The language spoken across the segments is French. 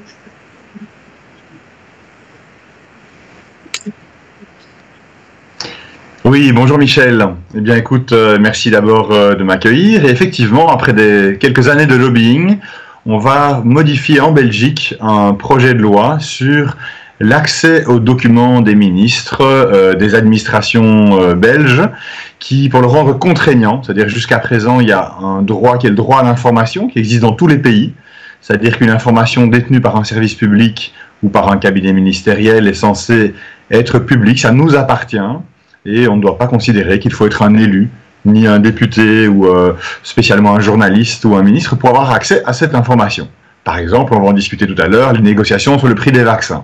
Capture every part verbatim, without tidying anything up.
Oui, bonjour Michel. Eh bien écoute, euh, merci d'abord euh, de m'accueillir. Et effectivement, après des, quelques années de lobbying, on va modifier en Belgique un projet de loi sur l'accès aux documents des ministres, euh, des administrations euh, belges, qui, pour le rendre contraignant, c'est-à-dire jusqu'à présent, il y a un droit qui est le droit à l'information, qui existe dans tous les pays, c'est-à-dire qu'une information détenue par un service public ou par un cabinet ministériel est censée être publique, ça nous appartient. Et on ne doit pas considérer qu'il faut être un élu, ni un député ou euh, spécialement un journaliste ou un ministre pour avoir accès à cette information. Par exemple, on va en discuter tout à l'heure, les négociations sur le prix des vaccins.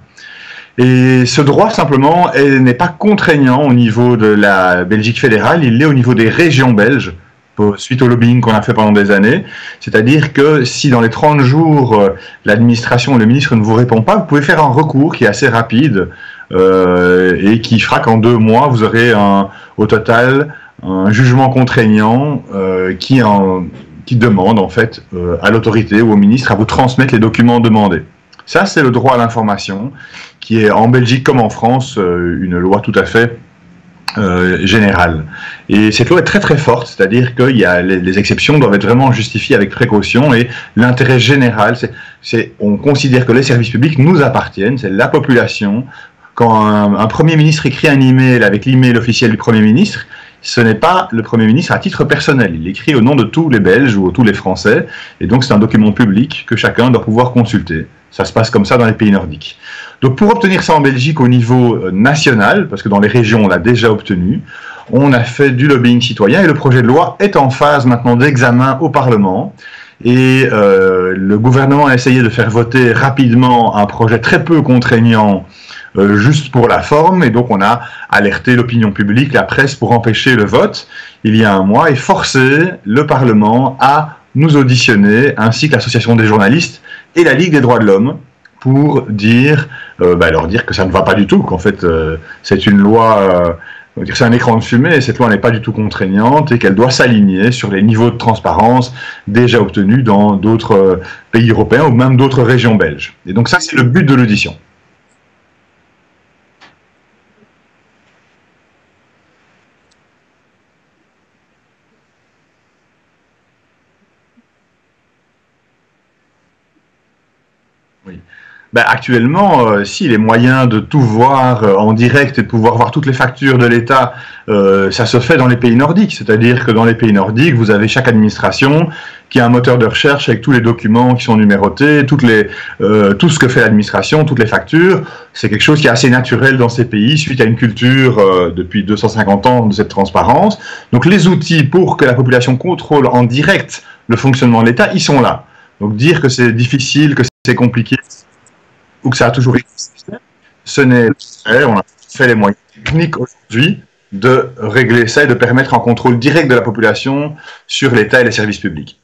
Et ce droit, simplement, n'est pas contraignant au niveau de la Belgique fédérale, il l'est au niveau des régions belges, suite au lobbying qu'on a fait pendant des années. C'est-à-dire que si dans les trente jours, l'administration ou le ministre ne vous répond pas, vous pouvez faire un recours qui est assez rapide euh, et qui fera qu'en deux mois, vous aurez un, au total un jugement contraignant euh, qui, en, qui demande en fait euh, à l'autorité ou au ministre à vous transmettre les documents demandés. Ça, c'est le droit à l'information, qui est en Belgique comme en France euh, une loi tout à fait euh, générale. Et cette loi est très très forte, c'est-à-dire que y a les, les exceptions doivent être vraiment justifiées avec précaution, et l'intérêt général, c'est on considère que les services publics nous appartiennent, c'est la population. Quand un, un Premier ministre écrit un email avec l'email officiel du Premier ministre, ce n'est pas le Premier ministre à titre personnel, il écrit au nom de tous les Belges ou de tous les Français, et donc c'est un document public que chacun doit pouvoir consulter. Ça se passe comme ça dans les pays nordiques. Donc pour obtenir ça en Belgique au niveau national, parce que dans les régions on l'a déjà obtenu, on a fait du lobbying citoyen et le projet de loi est en phase maintenant d'examen au Parlement. Et euh, le gouvernement a essayé de faire voter rapidement un projet très peu contraignant euh, juste pour la forme, et donc on a alerté l'opinion publique, la presse, pour empêcher le vote il y a un mois et forcer le Parlement à nous auditionner, ainsi que l'association des journalistes et la Ligue des droits de l'homme, pour dire, euh, bah, leur dire que ça ne va pas du tout, qu'en fait euh, c'est une loi, euh, c'est un écran de fumée, et cette loi n'est pas du tout contraignante, et qu'elle doit s'aligner sur les niveaux de transparence déjà obtenus dans d'autres euh, pays européens ou même d'autres régions belges. Et donc ça, c'est le but de l'audition. Oui. Ben, actuellement, euh, si les moyens de tout voir euh, en direct et de pouvoir voir toutes les factures de l'État, euh, ça se fait dans les pays nordiques. C'est-à-dire que dans les pays nordiques, vous avez chaque administration qui a un moteur de recherche avec tous les documents qui sont numérotés, toutes les, euh, tout ce que fait l'administration, toutes les factures. C'est quelque chose qui est assez naturel dans ces pays, suite à une culture euh, depuis deux cent cinquante ans de cette transparence. Donc les outils pour que la population contrôle en direct le fonctionnement de l'État, ils sont là. Donc dire que c'est difficile, que c'est compliqué, ou que ça a toujours existé, ce n'est pas. On a fait les moyens techniques aujourd'hui de régler ça et de permettre un contrôle direct de la population sur l'État et les services publics.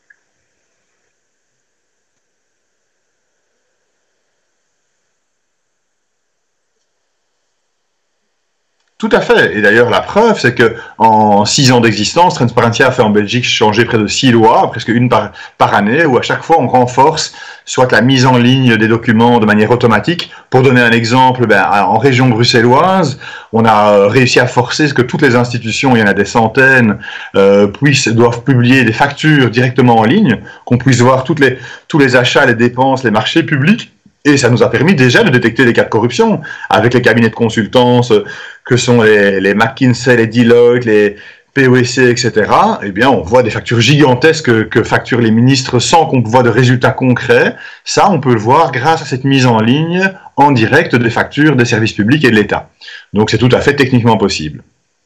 Tout à fait. Et d'ailleurs, la preuve, c'est que en six ans d'existence, Transparentia a fait en Belgique changer près de six lois, presque une par, par année, où à chaque fois on renforce soit la mise en ligne des documents de manière automatique. Pour donner un exemple, ben, en région bruxelloise, on a réussi à forcer ce que toutes les institutions, il y en a des centaines, euh, puissent, doivent publier des factures directement en ligne, qu'on puisse voir toutes les, tous les achats, les dépenses, les marchés publics. Et ça nous a permis déjà de détecter des cas de corruption avec les cabinets de consultance que sont les, les McKinsey, les Deloitte, les P W C, et cetera. Eh bien, on voit des factures gigantesques que, que facturent les ministres sans qu'on voit de résultats concrets. Ça, on peut le voir grâce à cette mise en ligne en direct des factures des services publics et de l'État. Donc, c'est tout à fait techniquement possible.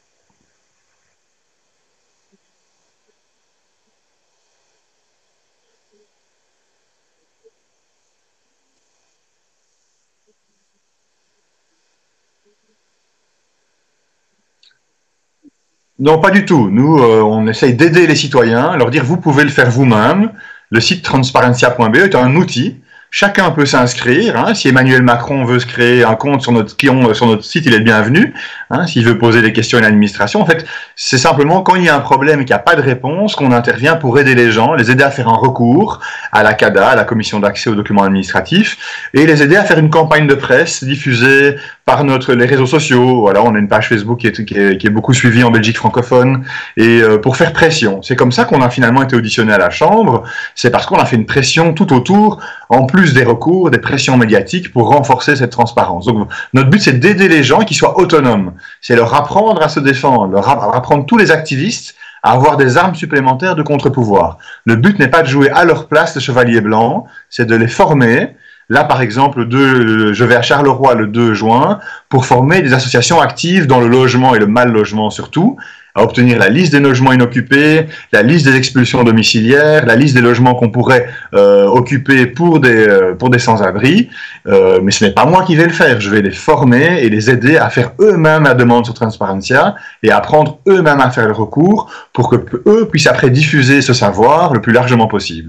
Non, pas du tout. Nous, euh, on essaye d'aider les citoyens, leur dire vous pouvez le faire vous-même. Le site transparentia point be est un outil. Chacun peut s'inscrire. Hein. Si Emmanuel Macron veut se créer un compte sur notre, sur notre site, il est le bienvenu. Hein. S'il veut poser des questions à l'administration, en fait, c'est simplement quand il y a un problème et qu'il n'y a pas de réponse qu'on intervient pour aider les gens, les aider à faire un recours à la CADA, à la Commission d'accès aux documents administratifs, et les aider à faire une campagne de presse diffusée par notre, les réseaux sociaux. Voilà, on a une page Facebook qui est, qui est, qui est beaucoup suivie en Belgique francophone, et euh, pour faire pression. C'est comme ça qu'on a finalement été auditionné à la Chambre. C'est parce qu'on a fait une pression tout autour, en plus des recours, des pressions médiatiques pour renforcer cette transparence. Donc notre but, c'est d'aider les gens qui soient autonomes. C'est leur apprendre à se défendre, leur apprendre tous les activistes à avoir des armes supplémentaires de contre-pouvoir. Le but n'est pas de jouer à leur place le chevalier blanc, c'est de les former. Là, par exemple, le deux, je vais à Charleroi le deux juin pour former des associations actives dans le logement et le mal-logement surtout, à obtenir la liste des logements inoccupés, la liste des expulsions domiciliaires, la liste des logements qu'on pourrait euh, occuper pour des, euh, pour des sans-abri. Euh, mais ce n'est pas moi qui vais le faire. Je vais les former et les aider à faire eux-mêmes la demande sur Transparentia et apprendre eux-mêmes à faire le recours pour que eux puissent après diffuser ce savoir le plus largement possible.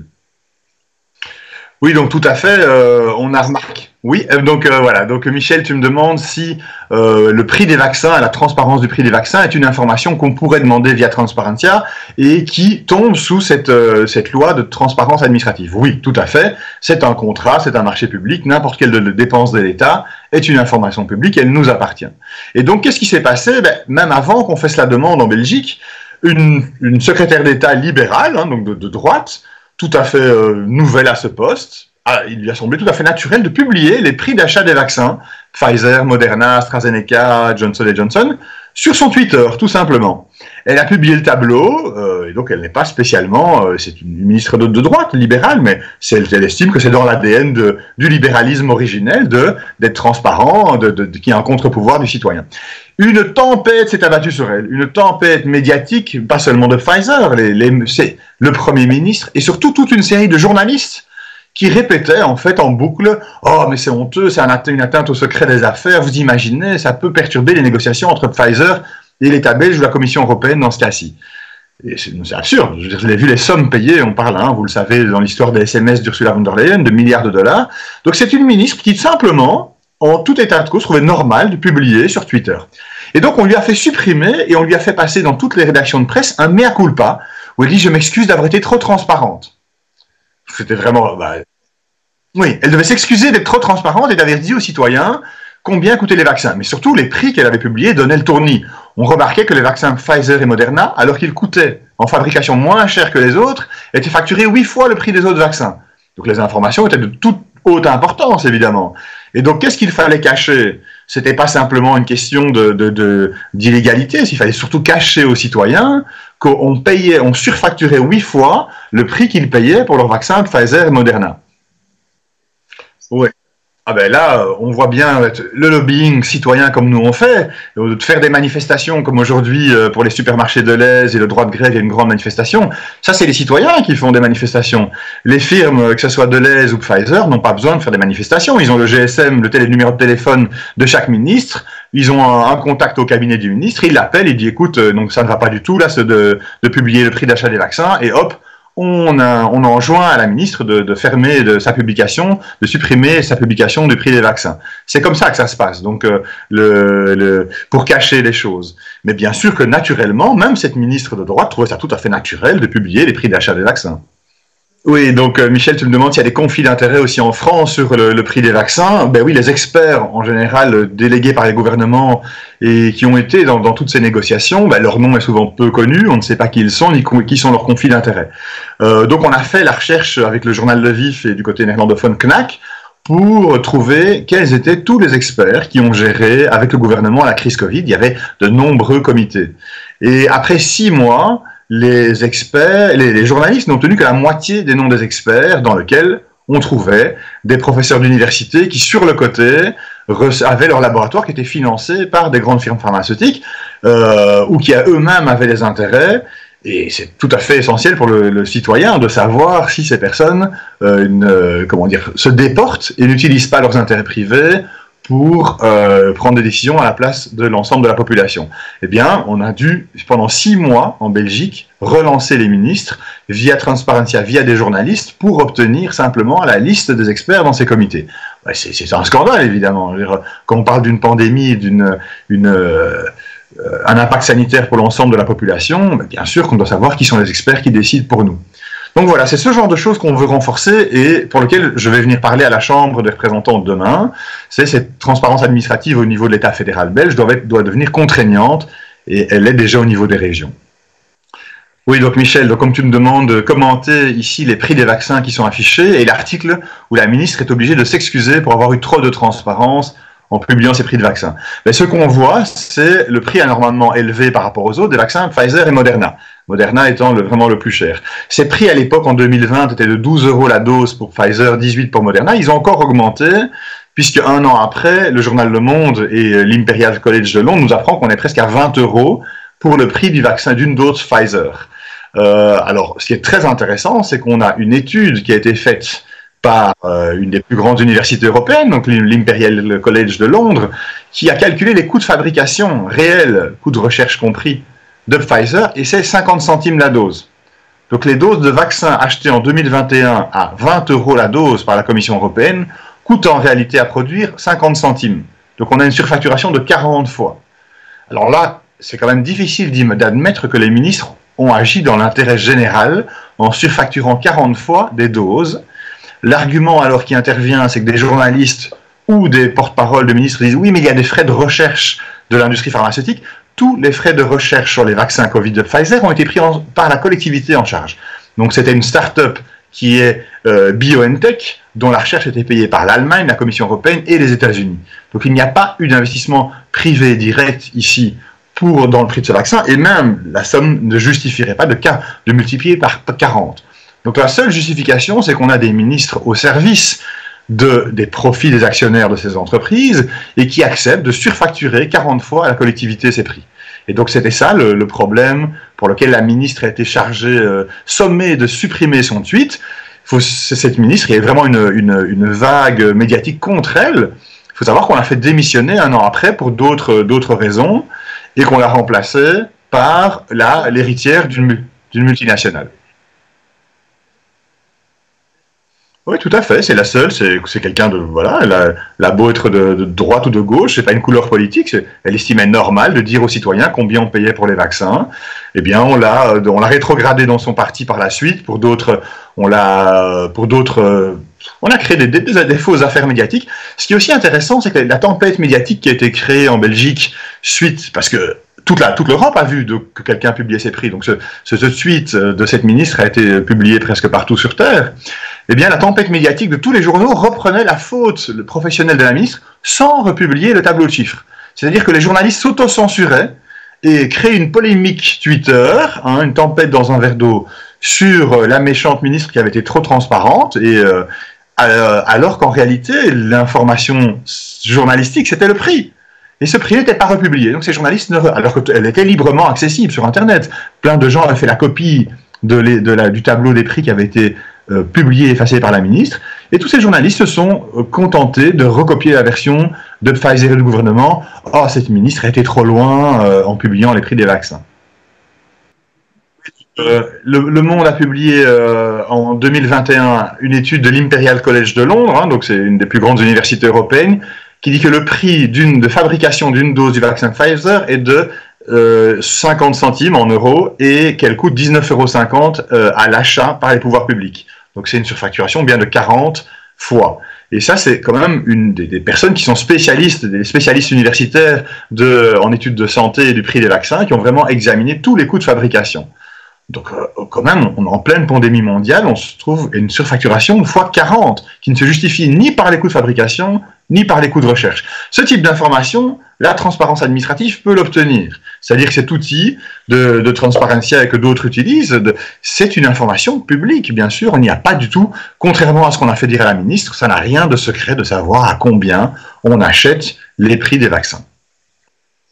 Oui, donc tout à fait, euh, on a remarqué. Oui, donc euh, voilà, donc Michel, tu me demandes si euh, le prix des vaccins, la transparence du prix des vaccins est une information qu'on pourrait demander via Transparentia et qui tombe sous cette, euh, cette loi de transparence administrative. Oui, tout à fait, c'est un contrat, c'est un marché public, n'importe quelle de, de dépense de l'État est une information publique, elle nous appartient. Et donc, qu'est-ce qui s'est passé? Ben, même avant qu'on fasse la demande en Belgique, une, une secrétaire d'État libérale, hein, donc de, de droite, tout à fait euh, nouvelle à ce poste, ah, il lui a semblé tout à fait naturel de publier les prix d'achat des vaccins, Pfizer, Moderna, AstraZeneca, Johnson and Johnson, sur son Twitter, tout simplement. Elle a publié le tableau, euh, et donc elle n'est pas spécialement, euh, c'est une ministre de, de droite, libérale, mais elle, elle estime que c'est dans l'A D N de, du libéralisme originel d'être transparent, de, de, de, qu'il y a un contre-pouvoir du citoyen. Une tempête s'est abattue sur elle, une tempête médiatique, pas seulement de Pfizer, les, les, c'est le Premier ministre, et surtout toute une série de journalistes qui répétaient en fait en boucle « Oh, mais c'est honteux, c'est une atteinte au secret des affaires, vous imaginez, ça peut perturber les négociations entre Pfizer et l'État belge ou la Commission européenne dans ce cas-ci. » C'est absurde, je, veux dire, je l'ai vu les sommes payées, on parle, hein, vous le savez, dans l'histoire des S M S d'Ursula von der Leyen, de milliards de dollars. Donc c'est une ministre qui simplement, en tout état de cause, trouvait normal de publier sur Twitter. Et donc on lui a fait supprimer et on lui a fait passer dans toutes les rédactions de presse un mea culpa, où elle dit « Je m'excuse d'avoir été trop transparente ». C'était vraiment... Bah, oui, elle devait s'excuser d'être trop transparente et d'avoir dit aux citoyens combien coûtaient les vaccins. Mais surtout, les prix qu'elle avait publiés donnaient le tournis. On remarquait que les vaccins Pfizer et Moderna, alors qu'ils coûtaient en fabrication moins cher que les autres, étaient facturés huit fois le prix des autres vaccins. Donc les informations étaient de toute haute importance, évidemment. Et donc, qu'est-ce qu'il fallait cacher? C'était pas simplement une question de, de, de, d'illégalité, il fallait surtout cacher aux citoyens qu'on payait, on surfacturait huit fois le prix qu'ils payaient pour leurs vaccins Pfizer et Moderna. Oui. Ah ben là, on voit bien le lobbying citoyen comme nous on fait, de faire des manifestations comme aujourd'hui pour les supermarchés de l'Aise et le droit de grève, il y a une grande manifestation. Ça, c'est les citoyens qui font des manifestations. Les firmes, que ce soit de l'Aise ou Pfizer, n'ont pas besoin de faire des manifestations. Ils ont le G S M, le, télé, le numéro de téléphone de chaque ministre. Ils ont un, un contact au cabinet du ministre. Ils l'appellent, ils disent écoute, donc ça ne va pas du tout là, c'est de, de publier le prix d'achat des vaccins et hop. On, a, on enjoint à la ministre de, de fermer de sa publication, de supprimer sa publication du prix des vaccins. C'est comme ça que ça se passe, donc euh, le, le, pour cacher les choses. Mais bien sûr que naturellement, même cette ministre de droite trouvait ça tout à fait naturel de publier les prix d'achat des vaccins. Oui, donc euh, Michel, tu me demandes s'il y a des conflits d'intérêts aussi en France sur le, le prix des vaccins. Ben oui, les experts en général délégués par les gouvernements et qui ont été dans, dans toutes ces négociations, ben, leur nom est souvent peu connu, on ne sait pas qui ils sont ni qui sont leurs conflits d'intérêts. Euh, donc on a fait la recherche avec le journal Le Vif et du côté néerlandophone C N A C pour trouver quels étaient tous les experts qui ont géré avec le gouvernement la crise Covid. Il y avait de nombreux comités. Et après six mois, les experts, les, les journalistes n'ont tenu que la moitié des noms des experts dans lesquels on trouvait des professeurs d'université qui, sur le côté, avaient leur laboratoire qui était financé par des grandes firmes pharmaceutiques euh, ou qui eux-mêmes avaient des intérêts. Et c'est tout à fait essentiel pour le, le citoyen de savoir si ces personnes euh, une, euh, comment dire, se déportent et n'utilisent pas leurs intérêts privés pour euh, prendre des décisions à la place de l'ensemble de la population. Eh bien, on a dû, pendant six mois en Belgique, relancer les ministres via Transparentia, via des journalistes, pour obtenir simplement la liste des experts dans ces comités. Ouais, c'est un scandale, évidemment. Je veux dire, quand on parle d'une pandémie, d'une, une, euh, un impact sanitaire pour l'ensemble de la population, bien sûr qu'on doit savoir qui sont les experts qui décident pour nous. Donc voilà, c'est ce genre de choses qu'on veut renforcer et pour lequel je vais venir parler à la Chambre des représentants demain. C'est cette transparence administrative au niveau de l'État fédéral belge doit, être, doit devenir contraignante et elle est déjà au niveau des régions. Oui, donc Michel, donc comme tu me demandes de commenter ici les prix des vaccins qui sont affichés et l'article où la ministre est obligée de s'excuser pour avoir eu trop de transparence en publiant ces prix de vaccins. Mais ce qu'on voit, c'est le prix anormalement élevé par rapport aux autres des vaccins Pfizer et Moderna. Moderna étant le, vraiment le plus cher. Ces prix à l'époque, en deux mille vingt, étaient de douze euros la dose pour Pfizer, dix-huit pour Moderna. Ils ont encore augmenté, puisque un an après, le journal Le Monde et l'Imperial College de Londres nous apprend qu'on est presque à vingt euros pour le prix du vaccin d'une dose Pfizer. Euh, alors, ce qui est très intéressant, c'est qu'on a une étude qui a été faite par euh, une des plus grandes universités européennes, donc l'Imperial College de Londres, qui a calculé les coûts de fabrication réels, coûts de recherche compris, de Pfizer, et c'est cinquante centimes la dose. Donc les doses de vaccins achetées en deux mille vingt et un à vingt euros la dose par la Commission européenne coûtent en réalité à produire cinquante centimes. Donc on a une surfacturation de quarante fois. Alors là, c'est quand même difficile d'admettre que les ministres ont agi dans l'intérêt général en surfacturant quarante fois des doses. L'argument alors qui intervient, c'est que des journalistes ou des porte-paroles de ministres disent « oui, mais il y a des frais de recherche de l'industrie pharmaceutique ». Tous les frais de recherche sur les vaccins Covid de Pfizer ont été pris en, par la collectivité en charge. Donc c'était une start-up qui est euh, BioNTech, dont la recherche était payée par l'Allemagne, la Commission européenne et les États-Unis. Donc il n'y a pas eu d'investissement privé direct ici pour, dans le prix de ce vaccin, et même la somme ne justifierait pas de, de multiplier par quarante. Donc la seule justification, c'est qu'on a des ministres au service de, des profits des actionnaires de ces entreprises et qui acceptent de surfacturer quarante fois à la collectivité ces prix. Et donc c'était ça le, le problème pour lequel la ministre a été chargée, euh, sommée de supprimer son tweet. Faut, cette ministre, il y a vraiment une, une, une vague médiatique contre elle. Il faut savoir qu'on l'a fait démissionner un an après pour d'autres d'autres raisons et qu'on l'a remplacée par l'héritière d'une multinationale. Oui, tout à fait, c'est la seule, c'est quelqu'un de, voilà, elle a, elle a beau être de, de droite ou de gauche, c'est pas une couleur politique, elle estimait normal de dire aux citoyens combien on payait pour les vaccins. Eh bien, on l'a, on l'a rétrogradé dans son parti par la suite, pour d'autres, on l'a, pour d'autres, on a créé des, des, des fausses affaires médiatiques. Ce qui est aussi intéressant, c'est que la tempête médiatique qui a été créée en Belgique suite, parce que toute la, toute l'Europe a vu de, que quelqu'un publiait ses prix, donc ce, ce tweet de cette ministre a été publié presque partout sur Terre. Eh bien, la tempête médiatique de tous les journaux reprenait la faute professionnelle de la ministre sans republier le tableau de chiffres. C'est-à-dire que les journalistes s'auto-censuraient et créaient une polémique Twitter, hein, une tempête dans un verre d'eau, sur la méchante ministre qui avait été trop transparente, et euh, alors qu'en réalité, l'information journalistique, c'était le prix. Et ce prix n'était pas republié. Donc ces journalistes, ne, alors qu'elle était librement accessible sur Internet, plein de gens avaient fait la copie de les, de la, du tableau des prix qui avait été Euh, publié et effacé par la ministre, et tous ces journalistes se sont euh, contentés de recopier la version de Pfizer et du gouvernement. « Oh, cette ministre a été trop loin euh, en publiant les prix des vaccins. » Euh, le, le Monde a publié euh, en deux mille vingt et un une étude de l'Imperial College de Londres, hein, donc c'est une des plus grandes universités européennes, qui dit que le prix d'une de fabrication d'une dose du vaccin Pfizer est de Euh, cinquante centimes en euros et qu'elle coûte dix-neuf euros cinquante euh, à l'achat par les pouvoirs publics. Donc c'est une surfacturation bien de quarante fois. Et ça, c'est quand même une des, des personnes qui sont spécialistes, des spécialistes universitaires de, en études de santé et du prix des vaccins, qui ont vraiment examiné tous les coûts de fabrication. Donc euh, quand même, on est en pleine pandémie mondiale, on se trouve une surfacturation fois quarante, qui ne se justifie ni par les coûts de fabrication, ni par les coûts de recherche. Ce type d'information, la transparence administrative peut l'obtenir. C'est-à-dire que cet outil de, de Transparentia que d'autres utilisent, c'est une information publique, bien sûr. On n'y a pas du tout, contrairement à ce qu'on a fait dire à la ministre, ça n'a rien de secret de savoir à combien on achète les prix des vaccins. Oui.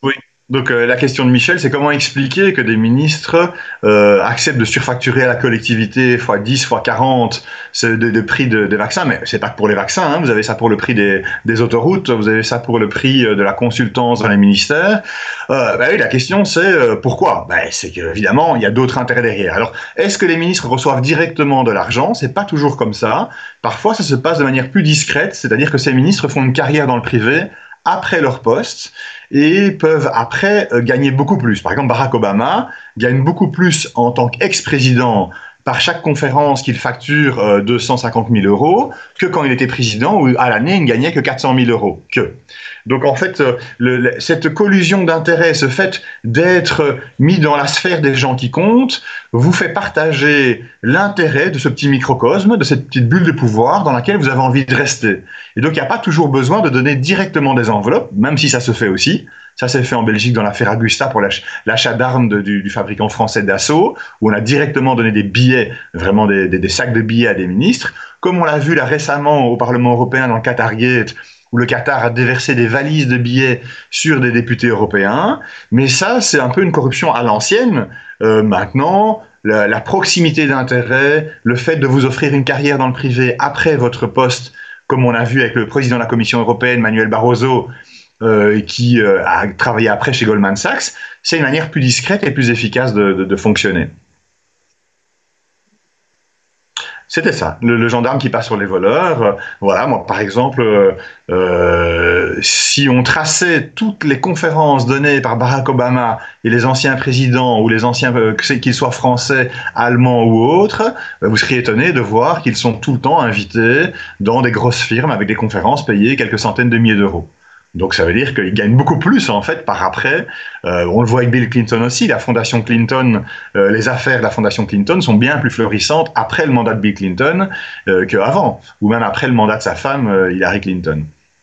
Donc euh, la question de Michel, c'est comment expliquer que des ministres euh, acceptent de surfacturer à la collectivité fois dix, fois quarante de, de prix de, des vaccins, mais c'est pas que pour les vaccins, hein, vous avez ça pour le prix des, des autoroutes, vous avez ça pour le prix de la consultance dans les ministères. Euh, bah oui, la question c'est euh, pourquoi? Bah, c'est qu'évidemment, il y a d'autres intérêts derrière. Alors, est-ce que les ministres reçoivent directement de l'argent? C'est pas toujours comme ça. Parfois, ça se passe de manière plus discrète, c'est-à-dire que ces ministres font une carrière dans le privé après leur poste et peuvent après euh, gagner beaucoup plus. Par exemple, Barack Obama gagne beaucoup plus en tant qu'ex-président par chaque conférence qu'il facture euh, deux cent cinquante mille euros que quand il était président où à l'année il ne gagnait que quatre cent mille euros. Que. Donc en fait, euh, le, le, cette collusion d'intérêts, ce fait d'être mis dans la sphère des gens qui comptent, vous fait partager l'intérêt de ce petit microcosme, de cette petite bulle de pouvoir dans laquelle vous avez envie de rester. Et donc il n'y a pas toujours besoin de donner directement des enveloppes, même si ça se fait aussi. Ça s'est fait en Belgique dans l'affaire Agusta pour l'achat d'armes du, du fabricant français Dassault, où on a directement donné des billets, vraiment des, des, des sacs de billets à des ministres. Comme on l'a vu là récemment au Parlement européen dans le Qatargate, où le Qatar a déversé des valises de billets sur des députés européens. Mais ça, c'est un peu une corruption à l'ancienne. Euh, maintenant, la, la proximité d'intérêt, le fait de vous offrir une carrière dans le privé après votre poste, comme on a vu avec le président de la Commission européenne, Manuel Barroso, Euh, qui euh, a travaillé après chez Goldman Sachs, c'est une manière plus discrète et plus efficace de, de, de fonctionner. C'était ça, le, le gendarme qui passe sur les voleurs. Euh, voilà, moi par exemple, euh, euh, si on traçait toutes les conférences données par Barack Obama et les anciens présidents, ou les anciens, euh, qu'ils soient français, allemands ou autres, euh, vous seriez étonné de voir qu'ils sont tout le temps invités dans des grosses firmes avec des conférences payées quelques centaines de milliers d'euros. Donc ça veut dire qu'ils gagnent beaucoup plus en fait par après. Euh, on le voit avec Bill Clinton aussi, la fondation Clinton, euh, les affaires de la fondation Clinton sont bien plus florissantes après le mandat de Bill Clinton euh, qu'avant, ou même après le mandat de sa femme euh, Hillary Clinton.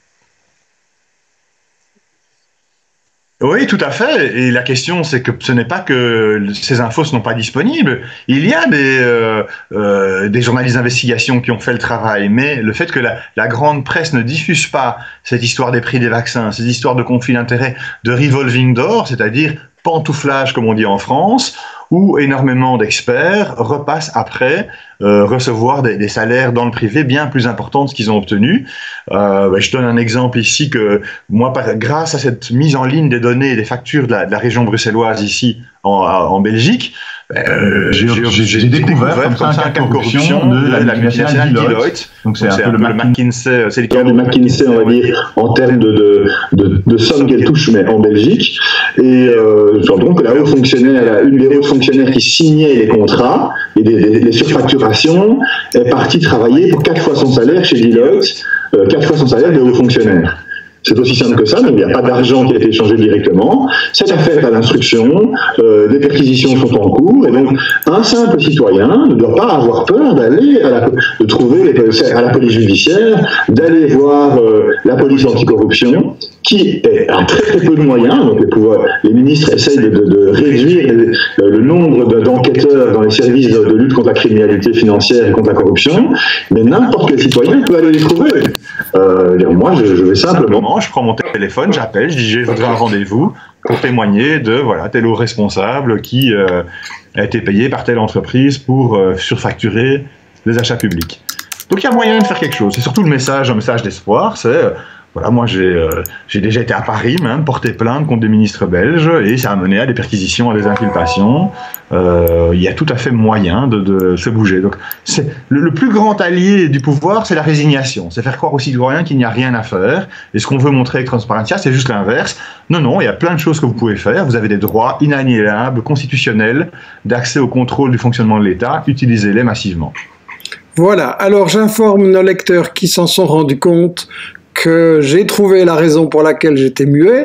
Oui, tout à fait. Et la question, c'est que ce n'est pas que ces infos ne sont pas disponibles. Il y a des, euh, euh, des journalistes d'investigation qui ont fait le travail, mais le fait que la, la grande presse ne diffuse pas cette histoire des prix des vaccins, ces histoires de conflits d'intérêts, de revolving door, c'est-à-dire pantouflage, comme on dit en France, où énormément d'experts repassent après euh, recevoir des, des salaires dans le privé bien plus importants de ce qu'ils ont obtenu. Euh, bah, je donne un exemple ici que moi, par, grâce à cette mise en ligne des données et des factures de la, de la région bruxelloise ici en, en Belgique, euh, j'ai découvert comme ça un cas de corruption de la, la multinationale Deloitte. Deloitte. Donc c'est un, un peu le McKinsey, c'est le cas de McKinsey, on va dire, en termes de, de, de, de sommes qu'elle touche, mais en Belgique. Et euh, donc la haute fonctionnaire, une des hautes fonctionnaires qui signait les contrats et des, des, des surfacturations est partie travailler pour quatre fois son salaire chez Deloitte, euh, quatre fois son salaire de haut fonctionnaire. C'est aussi simple que ça, donc il n'y a pas d'argent qui a été échangé directement, c'est affaire à l'instruction, euh, des perquisitions sont en cours, et donc un simple citoyen ne doit pas avoir peur d'aller à la, de trouver les, à la police judiciaire, d'aller voir euh, la police anticorruption, qui a très très peu de moyens, donc les, pouvoirs, les ministres essayent de, de, de réduire le, le nombre d'enquêteurs dans les services de, de lutte contre la criminalité financière et contre la corruption, mais n'importe quel citoyen peut aller les trouver. Euh, moi, je, je vais simplement, je prends mon téléphone, j'appelle, je dis j'ai voudrais un rendez-vous pour témoigner de voilà tel haut responsable qui euh, a été payé par telle entreprise pour euh, surfacturer les achats publics. Donc il y a moyen de faire quelque chose. C'est surtout le message, un message d'espoir, c'est euh, voilà, moi j'ai euh, j'ai déjà été à Paris même, porté plainte contre des ministres belges et ça a mené à des perquisitions, à des inculpations. Euh, il y a tout à fait moyen de, de se bouger. Donc c'est le, le plus grand allié du pouvoir, c'est la résignation. C'est faire croire aux citoyens qu'il n'y a rien à faire. Et ce qu'on veut montrer avec Transparentia, c'est juste l'inverse. Non, non, il y a plein de choses que vous pouvez faire. Vous avez des droits inaliénables, constitutionnels, d'accès au contrôle du fonctionnement de l'État. Utilisez-les massivement. Voilà, alors j'informe nos lecteurs qui s'en sont rendus compte que j'ai trouvé la raison pour laquelle j'étais muet.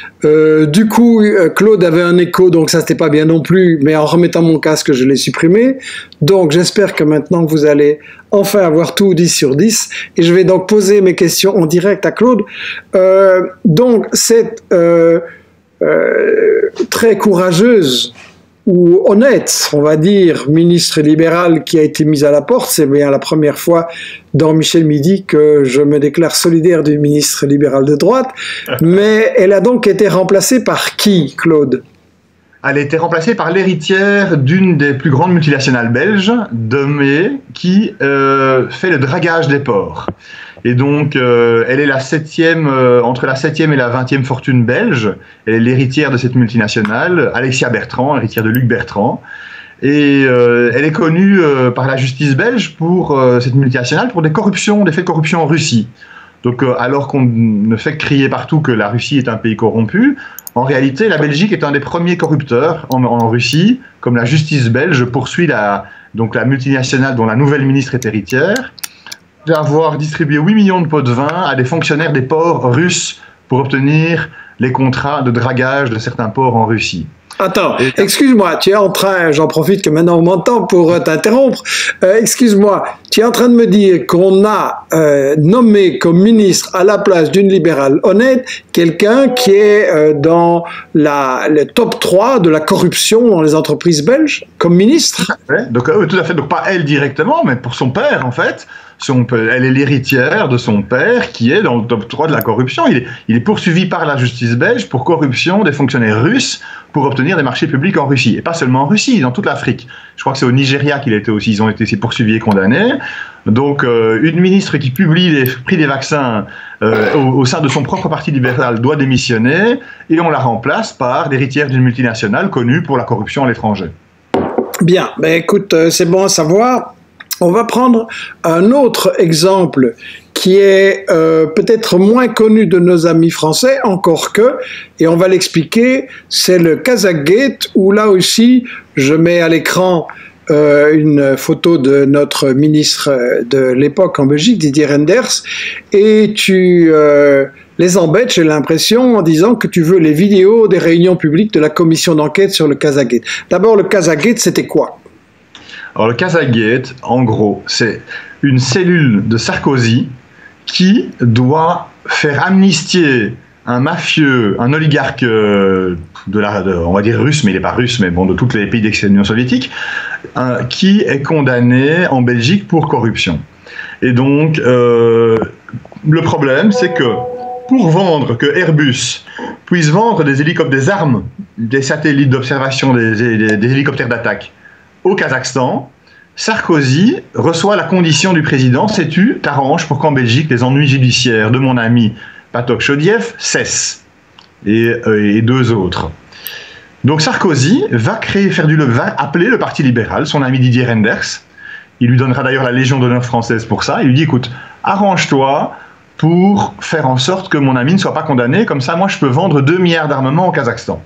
Euh, du coup, Claude avait un écho, donc ça c'était pas bien non plus, mais en remettant mon casque, je l'ai supprimé. Donc j'espère que maintenant vous allez enfin avoir tout dix sur dix, et je vais donc poser mes questions en direct à Claude. Euh, donc cette euh, euh, très courageuse ou honnête, on va dire, ministre libéral qui a été mise à la porte. C'est bien la première fois dans Michel Midi que je me déclare solidaire du ministre libéral de droite. Mais elle a donc été remplacée par qui, Claude ? Elle a été remplacée par l'héritière d'une des plus grandes multinationales belges, Domé, qui euh, fait le dragage des ports. Et donc, euh, elle est la septième, euh, entre la septième et la vingtième fortune belge. Elle est l'héritière de cette multinationale, Alexia Bertrand, héritière de Luc Bertrand. Et euh, elle est connue euh, par la justice belge pour euh, cette multinationale pour des corruptions, des faits de corruption en Russie. Donc, euh, alors qu'on ne fait que crier partout que la Russie est un pays corrompu, en réalité, la Belgique est un des premiers corrupteurs en, en Russie, comme la justice belge poursuit la, donc la multinationale dont la nouvelle ministre est héritière, d'avoir distribué huit millions de pots de vin à des fonctionnaires des ports russes pour obtenir les contrats de dragage de certains ports en Russie. Attends, excuse-moi, tu es en train, j'en profite que maintenant on m'entend pour euh, t'interrompre, euh, excuse-moi, tu es en train de me dire qu'on a euh, nommé comme ministre à la place d'une libérale honnête quelqu'un qui est euh, dans la, le top trois de la corruption dans les entreprises belges, comme ministre ? Ouais, donc, euh, tout à fait, donc pas elle directement, mais pour son père en fait. Son, elle est l'héritière de son père qui est dans le top trois de la corruption. Il est, il est poursuivi par la justice belge pour corruption des fonctionnaires russes pour obtenir des marchés publics en Russie. Et pas seulement en Russie, dans toute l'Afrique. Je crois que c'est au Nigeria qu'il a été aussi, ils ont été poursuivis et condamnés. Donc, euh, une ministre qui publie les prix des vaccins euh, au, au sein de son propre parti libéral doit démissionner et on la remplace par l'héritière d'une multinationale connue pour la corruption à l'étranger. Bien, ben écoute, c'est bon à savoir. On va prendre un autre exemple qui est euh, peut-être moins connu de nos amis français, encore que, et on va l'expliquer, c'est le Kazakh-gate, où là aussi, je mets à l'écran euh, une photo de notre ministre de l'époque en Belgique, Didier Reynders, et tu euh, les embêtes, j'ai l'impression, en disant que tu veux les vidéos des réunions publiques de la commission d'enquête sur le Kazakh-gate. D'abord, le Kazakh-gate, c'était quoi ? Alors le Kazakh-gate, en gros, c'est une cellule de Sarkozy qui doit faire amnistier un mafieux, un oligarque de la, de, on va dire russe, mais il n'est pas russe, mais bon, de tous les pays d'ex-Union soviétique, euh, qui est condamné en Belgique pour corruption. Et donc, euh, le problème, c'est que pour vendre, que Airbus puisse vendre des hélicoptères, des armes, des satellites d'observation, des, des, des hélicoptères d'attaque, au Kazakhstan, Sarkozy reçoit la condition du président, sais-tu, t'arranges pour qu'en Belgique, les ennuis judiciaires de mon ami Patok Chodiev cessent, et, euh, et deux autres. Donc Sarkozy va créer, faire du va appeler le Parti libéral, son ami Didier Reynders, il lui donnera d'ailleurs la Légion d'honneur française pour ça, il lui dit, écoute, arrange-toi pour faire en sorte que mon ami ne soit pas condamné, comme ça moi je peux vendre deux milliards d'armements au Kazakhstan.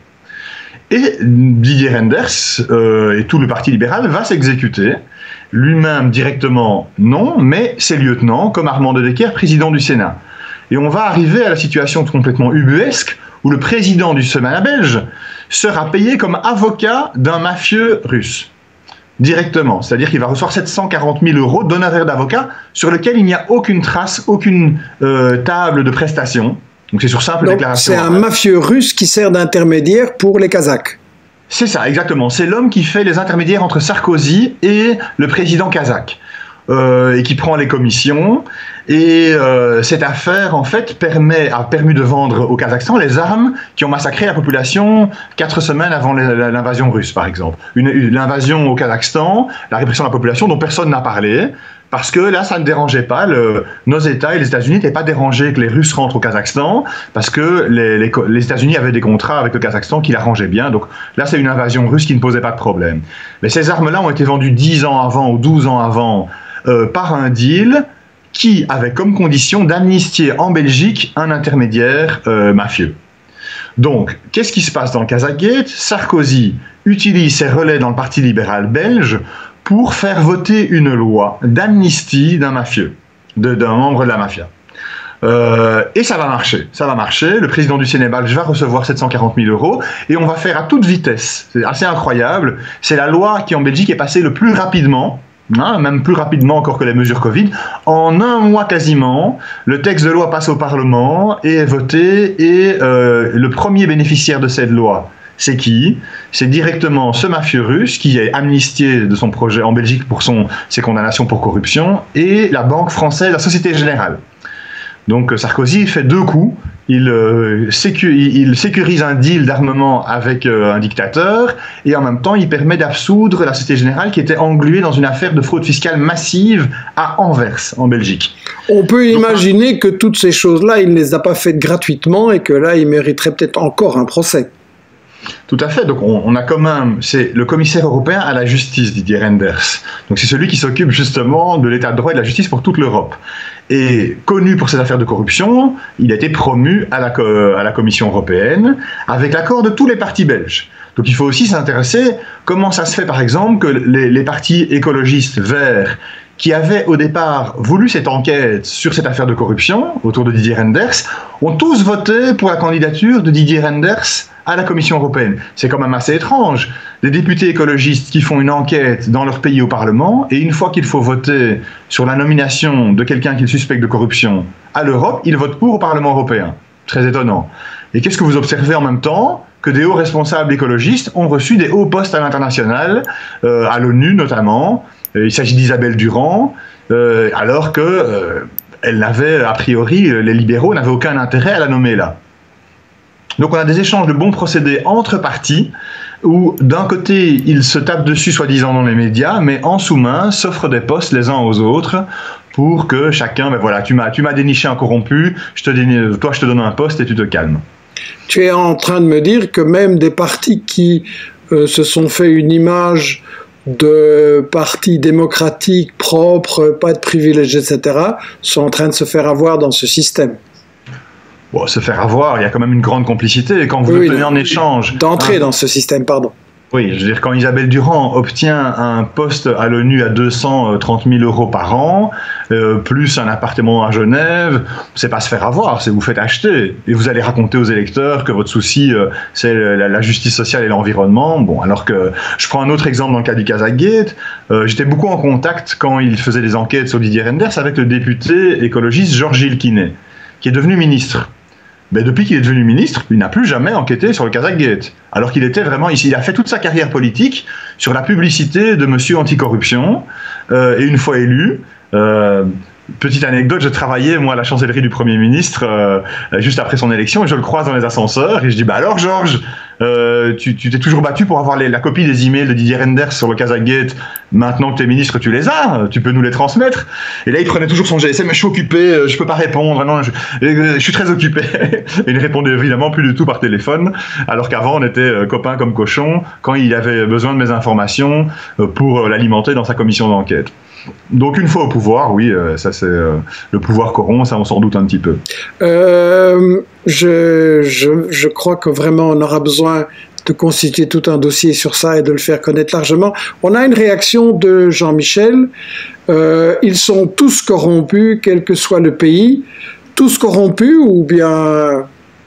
Et Didier Reynders euh, et tout le Parti libéral va s'exécuter, lui-même directement non, mais ses lieutenants, comme Armand de Decker, président du Sénat. Et on va arriver à la situation complètement ubuesque, où le président du Sénat belge sera payé comme avocat d'un mafieux russe, directement. C'est-à-dire qu'il va recevoir sept cent quarante mille euros d'honoraires d'avocat, sur lequel il n'y a aucune trace, aucune euh, table de prestation. Donc c'est sur simple Donc, déclaration. C'est un mafieux russe qui sert d'intermédiaire pour les Kazakhs. C'est ça, exactement. C'est l'homme qui fait les intermédiaires entre Sarkozy et le président kazakh. Euh, et qui prend les commissions. Et euh, cette affaire, en fait, permet, a permis de vendre au Kazakhstan les armes qui ont massacré la population quatre semaines avant l'invasion russe, par exemple. Une, une, l'invasion au Kazakhstan, la répression de la population dont personne n'a parlé, parce que là, ça ne dérangeait pas. Le, nos États et les États-Unis n'étaient pas dérangés que les Russes rentrent au Kazakhstan, parce que les, les, les États-Unis avaient des contrats avec le Kazakhstan qui l'arrangeaient bien. Donc là, c'est une invasion russe qui ne posait pas de problème. Mais ces armes-là ont été vendues dix ans avant ou douze ans avant euh, par un deal qui avait comme condition d'amnistier en Belgique un intermédiaire euh, mafieux. Donc, qu'est-ce qui se passe dans le Kazakh-gate ? Sarkozy utilise ses relais dans le Parti libéral belge pour faire voter une loi d'amnistie d'un mafieux, de, d'un membre de la mafia. Euh, et ça va marcher, ça va marcher. Le président du Sénat belge va recevoir sept cent quarante mille euros et on va faire à toute vitesse. C'est assez incroyable. C'est la loi qui en Belgique est passée le plus rapidement. Hein, même plus rapidement encore que les mesures Covid. En un mois quasiment, le texte de loi passe au Parlement et est voté, et euh, le premier bénéficiaire de cette loi, c'est qui? C'est directement ce mafieux russe qui est amnistié de son projet en Belgique pour son, ses condamnations pour corruption, et la Banque française, la Société Générale. Donc Sarkozy fait deux coups. Il, euh, sécu il sécurise un deal d'armement avec euh, un dictateur, et en même temps il permet d'absoudre la Société Générale qui était engluée dans une affaire de fraude fiscale massive à Anvers, en Belgique. On peut imaginer que toutes ces choses-là, il ne les a pas faites gratuitement, et que là, il mériterait peut-être encore un procès. Tout à fait. Donc on, on a quand même, c'est le commissaire européen à la justice, Didier Reynders. Donc c'est celui qui s'occupe justement de l'état de droit et de la justice pour toute l'Europe. Et connu pour ses affaires de corruption, il a été promu à la, à la Commission européenne avec l'accord de tous les partis belges. Donc il faut aussi s'intéresser comment ça se fait par exemple que les, les partis écologistes verts qui avaient au départ voulu cette enquête sur cette affaire de corruption autour de Didier Reynders ont tous voté pour la candidature de Didier Reynders à la Commission européenne. C'est quand même assez étrange. Des députés écologistes qui font une enquête dans leur pays au Parlement, et une fois qu'il faut voter sur la nomination de quelqu'un qu'ils suspectent de corruption à l'Europe, ils votent pour au Parlement européen. Très étonnant. Et qu'est-ce que vous observez en même temps? Que des hauts responsables écologistes ont reçu des hauts postes à l'international, euh, à l'ONU notamment. Euh, il s'agit d'Isabelle Durand, euh, alors que euh, elle n'avait, a priori, les libéraux n'avaient aucun intérêt à la nommer là. Donc on a des échanges de bons procédés entre partis, où d'un côté ils se tapent dessus soi-disant dans les médias, mais en sous-main s'offrent des postes les uns aux autres pour que chacun, ben voilà, tu m'as tu m'as déniché un corrompu, je te dénie, toi je te donne un poste et tu te calmes. Tu es en train de me dire que même des partis qui euh, se sont fait une image de partis démocratiques propres, pas de privilèges, et cetera, sont en train de se faire avoir dans ce système. Bon, se faire avoir, il y a quand même une grande complicité. Et quand vous oui, obtenez en échange... D'entrer hein, dans ce système, pardon. Oui, je veux dire, quand Isabelle Durand obtient un poste à l'ONU à deux cent trente mille euros par an, euh, plus un appartement à Genève, c'est pas se faire avoir, c'est vous faites acheter. Et vous allez raconter aux électeurs que votre souci, euh, c'est la, la justice sociale et l'environnement. Bon, alors que je prends un autre exemple dans le cas du Kazakh-Gate. Euh, J'étais beaucoup en contact quand il faisait des enquêtes sur Didier Reynders avec le député écologiste Georges Gilles Quinet, qui est devenu ministre. Mais depuis qu'il est devenu ministre, il n'a plus jamais enquêté sur le Kazakh-Gate. Alors qu'il était vraiment ici. Il a fait toute sa carrière politique sur la publicité de Monsieur Anticorruption. Euh, et une fois élu, euh, petite anecdote, je travaillais moi à la chancellerie du Premier ministre euh, juste après son élection, et je le croise dans les ascenseurs et je dis bah alors Georges, euh, tu t'es toujours battu pour avoir les, la copie des emails de Didier Reynders sur le Kazakh-Gate. Maintenant que tu es ministre, tu les as, tu peux nous les transmettre. Et là il prenait toujours son G S M, mais je suis occupé, je peux pas répondre, non, je, je suis très occupé. Et il répondait évidemment plus du tout par téléphone, alors qu'avant on était copains comme cochons quand il avait besoin de mes informations pour l'alimenter dans sa commission d'enquête. Donc une fois au pouvoir, oui, euh, ça c'est euh, le pouvoir corrompt, ça on s'en doute un petit peu. Euh, je, je, je crois que vraiment on aura besoin de constituer tout un dossier sur ça et de le faire connaître largement. On a une réaction de Jean-Michel. Euh, ils sont tous corrompus, quel que soit le pays. Tous corrompus ou bien...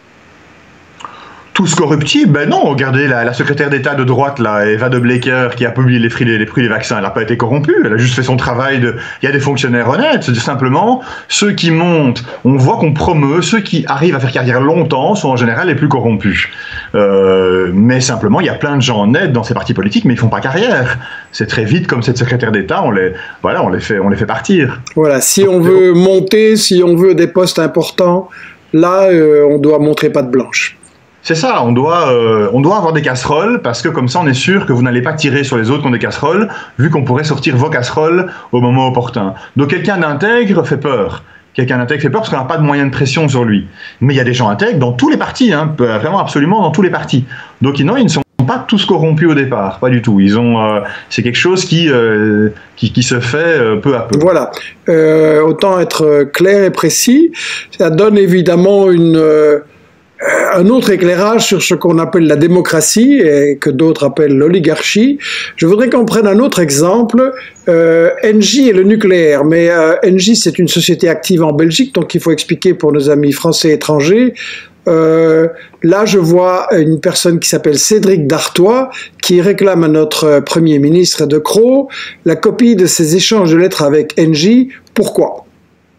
Tous corruptibles? Ben non, regardez la, la secrétaire d'État de droite, là, Eva de Blecker, qui a publié les prix, les, les prix des vaccins, elle n'a pas été corrompue, elle a juste fait son travail de... Il y a des fonctionnaires honnêtes, c'est simplement ceux qui montent, on voit qu'on promeut, ceux qui arrivent à faire carrière longtemps sont en général les plus corrompus. Euh, mais simplement, il y a plein de gens honnêtes dans ces partis politiques, mais ils font pas carrière. C'est très vite, comme cette secrétaire d'État, on les, voilà, on les fait, on les fait partir. Voilà, si on veut monter, si on veut des postes importants, là, euh, on doit montrer patte blanche. C'est ça, on doit, euh, on doit avoir des casseroles, parce que comme ça on est sûr que vous n'allez pas tirer sur les autres qui ont des casseroles, vu qu'on pourrait sortir vos casseroles au moment opportun. Donc quelqu'un d'intègre fait peur. Quelqu'un d'intègre fait peur parce qu'on n'a pas de moyen de pression sur lui. Mais il y a des gens intègres dans tous les partis, hein, vraiment absolument dans tous les partis. Donc non, ils ne sont pas tous corrompus au départ, pas du tout. Ils ont, euh, c'est quelque chose qui, euh, qui, qui se fait euh, peu à peu. Voilà, euh, autant être clair et précis. Ça donne évidemment une... Euh un autre éclairage sur ce qu'on appelle la démocratie et que d'autres appellent l'oligarchie. Je voudrais qu'on prenne un autre exemple, euh, Engie et le nucléaire. Mais euh, Engie, c'est une société active en Belgique, donc il faut expliquer pour nos amis français et étrangers. Euh, là, je vois une personne qui s'appelle Cédric Dartois qui réclame à notre Premier ministre De Croo la copie de ses échanges de lettres avec Engie. Pourquoi ?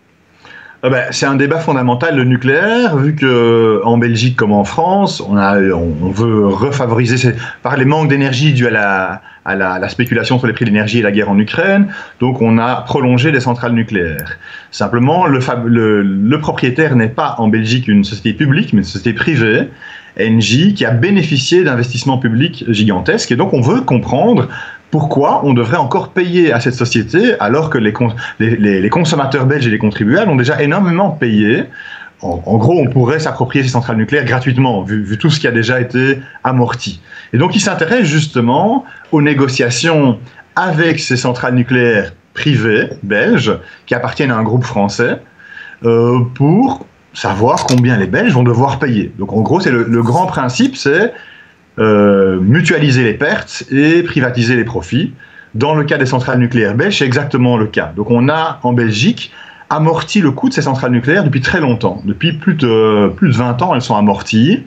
Ah ben, c'est un débat fondamental, le nucléaire, vu que en Belgique comme en France, on, a, on veut refavoriser ces, par les manques d'énergie dus à la, à, la, à la spéculation sur les prix de l'énergie et la guerre en Ukraine, donc on a prolongé les centrales nucléaires. Simplement, le, le, le propriétaire n'est pas en Belgique une société publique, mais une société privée, Engie, qui a bénéficié d'investissements publics gigantesques, et donc on veut comprendre pourquoi on devrait encore payer à cette société alors que les, les, les, les consommateurs belges et les contribuables ont déjà énormément payé. En, en gros, on pourrait s'approprier ces centrales nucléaires gratuitement, vu, vu tout ce qui a déjà été amorti. Et donc, il s'intéresse justement aux négociations avec ces centrales nucléaires privées belges, qui appartiennent à un groupe français, euh, pour savoir combien les Belges vont devoir payer. Donc, en gros, c'est le, le grand principe, c'est Euh, mutualiser les pertes et privatiser les profits. Dans le cas des centrales nucléaires belges, c'est exactement le cas. Donc on a en Belgique amorti le coût de ces centrales nucléaires depuis très longtemps. Depuis plus de, plus de vingt ans, elles sont amorties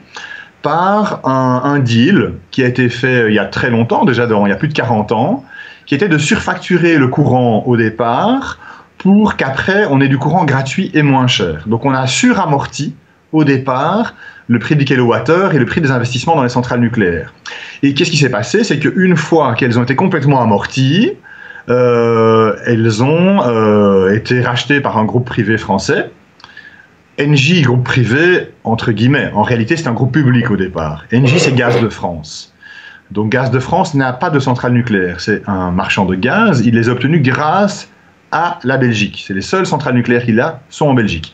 par un, un deal qui a été fait il y a très longtemps, déjà dans, il y a plus de quarante ans, qui était de surfacturer le courant au départ pour qu'après on ait du courant gratuit et moins cher. Donc on a suramorti au départ le prix du kilowattheure et le prix des investissements dans les centrales nucléaires. Et qu'est-ce qui s'est passé? C'est qu'une fois qu'elles ont été complètement amorties, euh, elles ont euh, été rachetées par un groupe privé français. Engie, groupe privé, entre guillemets. En réalité, c'est un groupe public au départ. Engie, c'est Gaz de France. Donc Gaz de France n'a pas de centrale nucléaire. C'est un marchand de gaz. Il les a obtenues grâce à la Belgique. C'est les seules centrales nucléaires qu'il a sont en Belgique.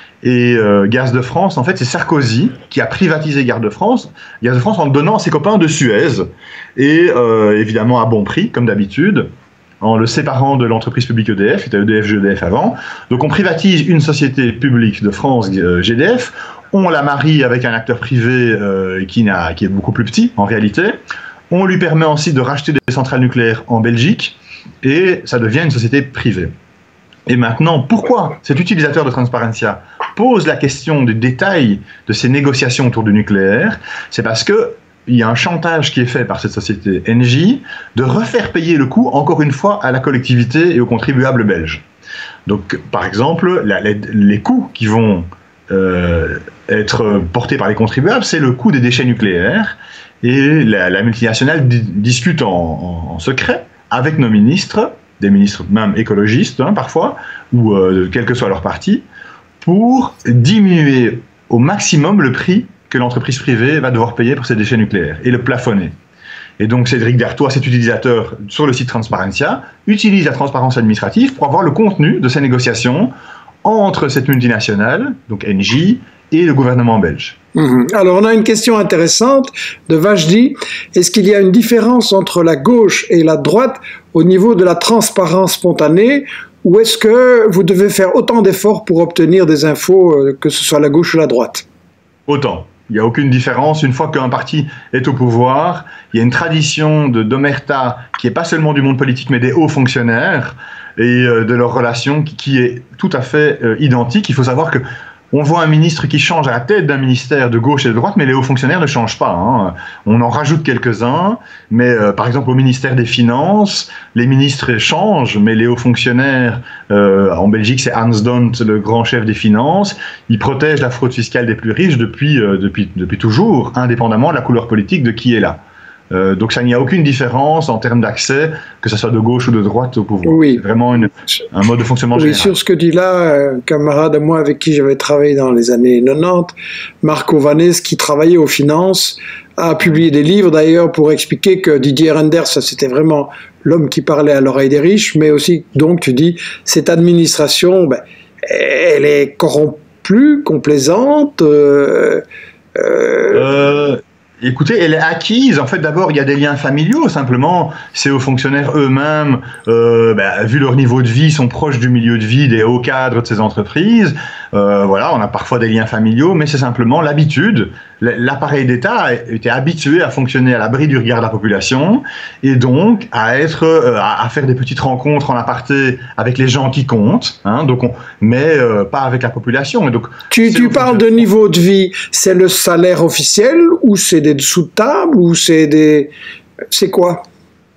Et euh, Gaz de France, en fait, c'est Sarkozy qui a privatisé Gaz de France, Gaz de France en le donnant à ses copains de Suez, et euh, évidemment à bon prix, comme d'habitude, en le séparant de l'entreprise publique E D F, c'était E D F, G D F avant. Donc on privatise une société publique de France, euh, G D F, on la marie avec un acteur privé euh, qui, n'a, qui est beaucoup plus petit en réalité, on lui permet ensuite de racheter des centrales nucléaires en Belgique, et ça devient une société privée. Et maintenant, pourquoi cet utilisateur de Transparencia pose la question du détail de ces négociations autour du nucléaire? C'est parce que il y a un chantage qui est fait par cette société Engie de refaire payer le coût, encore une fois, à la collectivité et aux contribuables belges. Donc, par exemple, la, les, les coûts qui vont euh, être portés par les contribuables, c'est le coût des déchets nucléaires. Et la, la multinationale di- discute en, en, en secret avec nos ministres, des ministres même écologistes hein, parfois, ou euh, quel que soit leur parti, pour diminuer au maximum le prix que l'entreprise privée va devoir payer pour ses déchets nucléaires, et le plafonner. Et donc Cédric Dartois, cet utilisateur sur le site Transparencia, utilise la transparence administrative pour avoir le contenu de ces négociations entre cette multinationale, donc Engie, et le gouvernement belge. Mmh. Alors on a une question intéressante de Vajdi. Est-ce qu'il y a une différence entre la gauche et la droite au niveau de la transparence spontanée, ou est-ce que vous devez faire autant d'efforts pour obtenir des infos, que ce soit la gauche ou la droite? Autant. Il n'y a aucune différence. Une fois qu'un parti est au pouvoir, il y a une tradition de d'omerta qui n'est pas seulement du monde politique, mais des hauts fonctionnaires et euh, de leurs relations qui, qui est tout à fait euh, identique. Il faut savoir que on voit un ministre qui change à la tête d'un ministère de gauche et de droite, mais les hauts fonctionnaires ne changent pas. Hein. On en rajoute quelques-uns, mais euh, par exemple au ministère des Finances, les ministres changent, mais les hauts fonctionnaires, euh, en Belgique c'est Hans Dont, le grand chef des finances, il protège la fraude fiscale des plus riches depuis, euh, depuis, depuis toujours, indépendamment de la couleur politique de qui est là. Euh, donc ça n'y a aucune différence en termes d'accès, que ce soit de gauche ou de droite au pouvoir. Oui. C'est vraiment une, un mode de fonctionnement oui, général. Sur ce que dit là, un camarade à moi avec qui j'avais travaillé dans les années quatre-vingt-dix, Marco Vanès, qui travaillait aux finances, a publié des livres d'ailleurs pour expliquer que Didier Reynders, c'était vraiment l'homme qui parlait à l'oreille des riches, mais aussi, donc tu dis, cette administration, ben, elle est corrompue, complaisante. Euh, euh... Euh... Écoutez, elle est acquise. En fait, d'abord, il y a des liens familiaux. Simplement, ces hauts fonctionnaires eux-mêmes, euh, bah, vu leur niveau de vie, sont proches du milieu de vie des hauts cadres de ces entreprises. Euh, voilà, on a parfois des liens familiaux, mais c'est simplement l'habitude. L'appareil d'État était habitué à fonctionner à l'abri du regard de la population et donc à être, euh, à faire des petites rencontres en aparté avec les gens qui comptent. Hein, donc, on, mais euh, pas avec la population. Et donc, tu tu parles de niveau de vie. C'est le salaire officiel ou c'est des dessous de table ou c'est des, c'est quoi?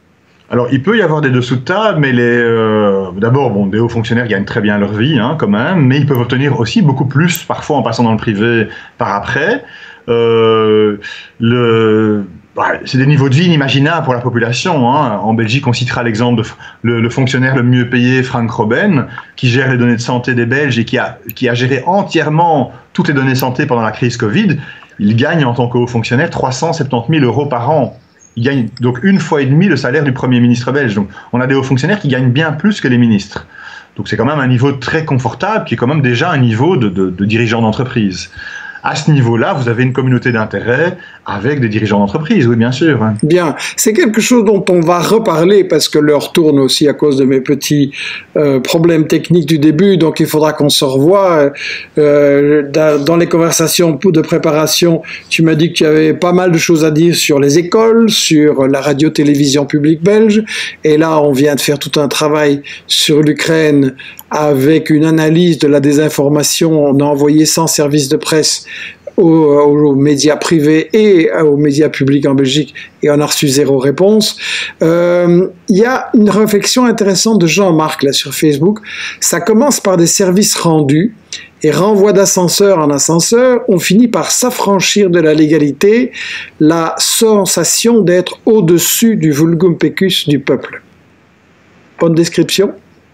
Alors, il peut y avoir des dessous de table, mais les, euh, d'abord, bon, des hauts fonctionnaires gagnent très bien leur vie, hein, quand même, mais ils peuvent obtenir aussi beaucoup plus, parfois en passant dans le privé par après. Euh, le, ouais, c'est des niveaux de vie inimaginables pour la population. Hein. En Belgique, on citera l'exemple de le, le fonctionnaire le mieux payé, Frank Robben, qui gère les données de santé des Belges et qui a, qui a géré entièrement toutes les données santé pendant la crise Covid. Il gagne en tant que haut fonctionnaire trois cent soixante-dix mille euros par an. Il gagne donc une fois et demie le salaire du Premier ministre belge. Donc, on a des hauts fonctionnaires qui gagnent bien plus que les ministres. Donc, c'est quand même un niveau très confortable, qui est quand même déjà un niveau de, de, de dirigeant d'entreprise. À ce niveau-là, vous avez une communauté d'intérêt avec des dirigeants d'entreprise, oui, bien sûr. Bien, c'est quelque chose dont on va reparler parce que l'heure tourne aussi à cause de mes petits euh, problèmes techniques du début, donc il faudra qu'on se revoie. Euh, dans les conversations de préparation, tu m'as dit que tu avais pas mal de choses à dire sur les écoles, sur la radio-télévision publique belge, et là, on vient de faire tout un travail sur l'Ukraine avec une analyse de la désinformation. On a envoyé cent services de presse Aux, aux médias privés et aux médias publics en Belgique et on a reçu zéro réponse. Euh, il y a une réflexion intéressante de Jean-Marc là sur Facebook. Ça commence par des services rendus et renvoi d'ascenseur en ascenseur, on finit par s'affranchir de la légalité, la sensation d'être au-dessus du vulgum pecus du peuple. Bonne description?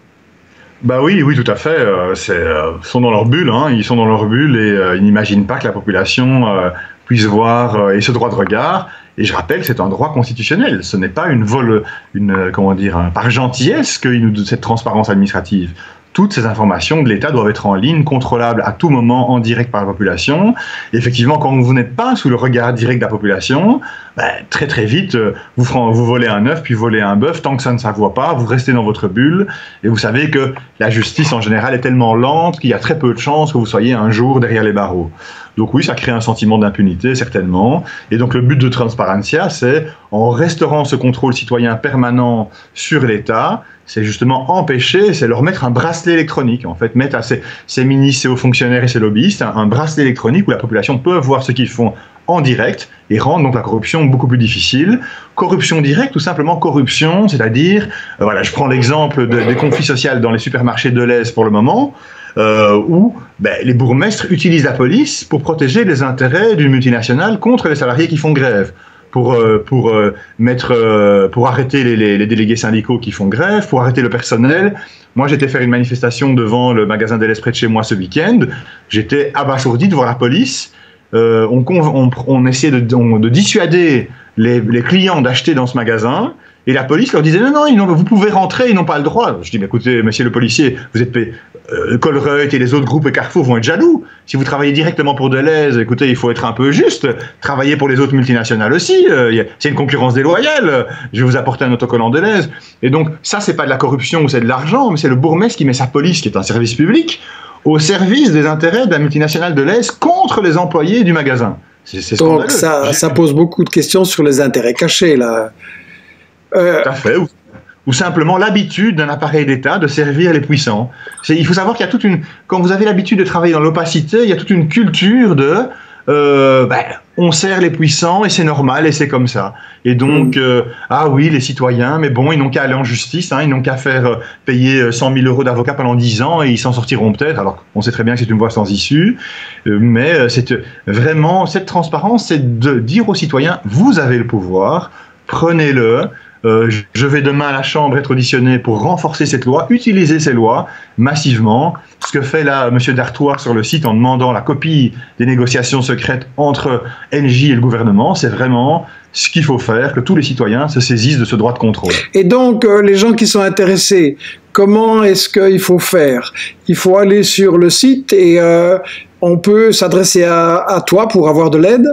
Bah oui, oui, tout à fait. Euh, c'est, euh, ils sont dans leur bulle, hein, ils sont dans leur bulle et euh, ils n'imaginent pas que la population euh, puisse voir euh, et ce droit de regard. Et je rappelle que c'est un droit constitutionnel. Ce n'est pas une vol, une euh, comment dire, un, par gentillesse que nous cette transparence administrative. Toutes ces informations de l'État doivent être en ligne, contrôlables à tout moment, en direct par la population. Et effectivement, quand vous n'êtes pas sous le regard direct de la population, ben, très très vite, vous, vous volez un œuf, puis volez un bœuf, tant que ça ne s'avoue pas, vous restez dans votre bulle, et vous savez que la justice en général est tellement lente qu'il y a très peu de chances que vous soyez un jour derrière les barreaux. Donc oui, ça crée un sentiment d'impunité, certainement. Et donc le but de Transparentia, c'est, en restaurant ce contrôle citoyen permanent sur l'État, c'est justement empêcher, c'est leur mettre un bracelet électronique, en fait, mettre à ces, ces ministres, ces hauts fonctionnaires et ces lobbyistes un, un bracelet électronique où la population peut voir ce qu'ils font en direct et rendre donc la corruption beaucoup plus difficile. Corruption directe, tout simplement corruption, c'est-à-dire, euh, voilà, je prends l'exemple de, des conflits sociaux dans les supermarchés de l'Est pour le moment, euh, où ben, les bourgmestres utilisent la police pour protéger les intérêts d'une multinationale contre les salariés qui font grève. Pour, euh, pour, euh, mettre, euh, pour arrêter les, les, les délégués syndicaux qui font grève, pour arrêter le personnel. Moi, j'étais faire une manifestation devant le magasin Deleuze près de chez moi ce week-end. J'étais abasourdi de voir la police. Euh, on, on, on essayait de, de dissuader les, les clients d'acheter dans ce magasin. Et la police leur disait non, non, ils vous pouvez rentrer, ils n'ont pas le droit. Je dis mais écoutez, monsieur le policier, vous êtes euh, Colruyt et les autres groupes et Carrefour vont être jaloux. Si vous travaillez directement pour Deleuze, écoutez, il faut être un peu juste. Travaillez pour les autres multinationales aussi. Euh, c'est une concurrence déloyale. Je vais vous apporter un autocollant Deleuze. Et donc ça, c'est pas de la corruption ou c'est de l'argent, mais c'est le bourgmestre qui met sa police, qui est un service public, au service des intérêts de la multinationale Deleuze contre les employés du magasin. C'est, c'est scandaleux. Donc ça, ça pose beaucoup de questions sur les intérêts cachés là. Euh... Tout à fait. Ou, ou simplement l'habitude d'un appareil d'État de servir les puissants. C'est, il faut savoir qu'il y a toute une... Quand vous avez l'habitude de travailler dans l'opacité, il y a toute une culture de... Euh, ben, on sert les puissants et c'est normal et c'est comme ça. Et donc, mmh. euh, ah oui, les citoyens, mais bon, ils n'ont qu'à aller en justice, hein, ils n'ont qu'à faire euh, payer cent mille euros d'avocat pendant dix ans et ils s'en sortiront peut-être. Alors, on sait très bien que c'est une voie sans issue, euh, mais euh, c'est euh, vraiment, cette transparence, c'est de dire aux citoyens, vous avez le pouvoir, prenez-le. Euh, je vais demain à la Chambre être auditionné pour renforcer cette loi, utiliser ces lois massivement. Ce que fait là M. Dartois sur le site en demandant la copie des négociations secrètes entre N J et le gouvernement, c'est vraiment ce qu'il faut faire, que tous les citoyens se saisissent de ce droit de contrôle. Et donc, euh, les gens qui sont intéressés, comment est-ce qu'il faut faire? Il faut aller sur le site et euh, on peut s'adresser à, à toi pour avoir de l'aide?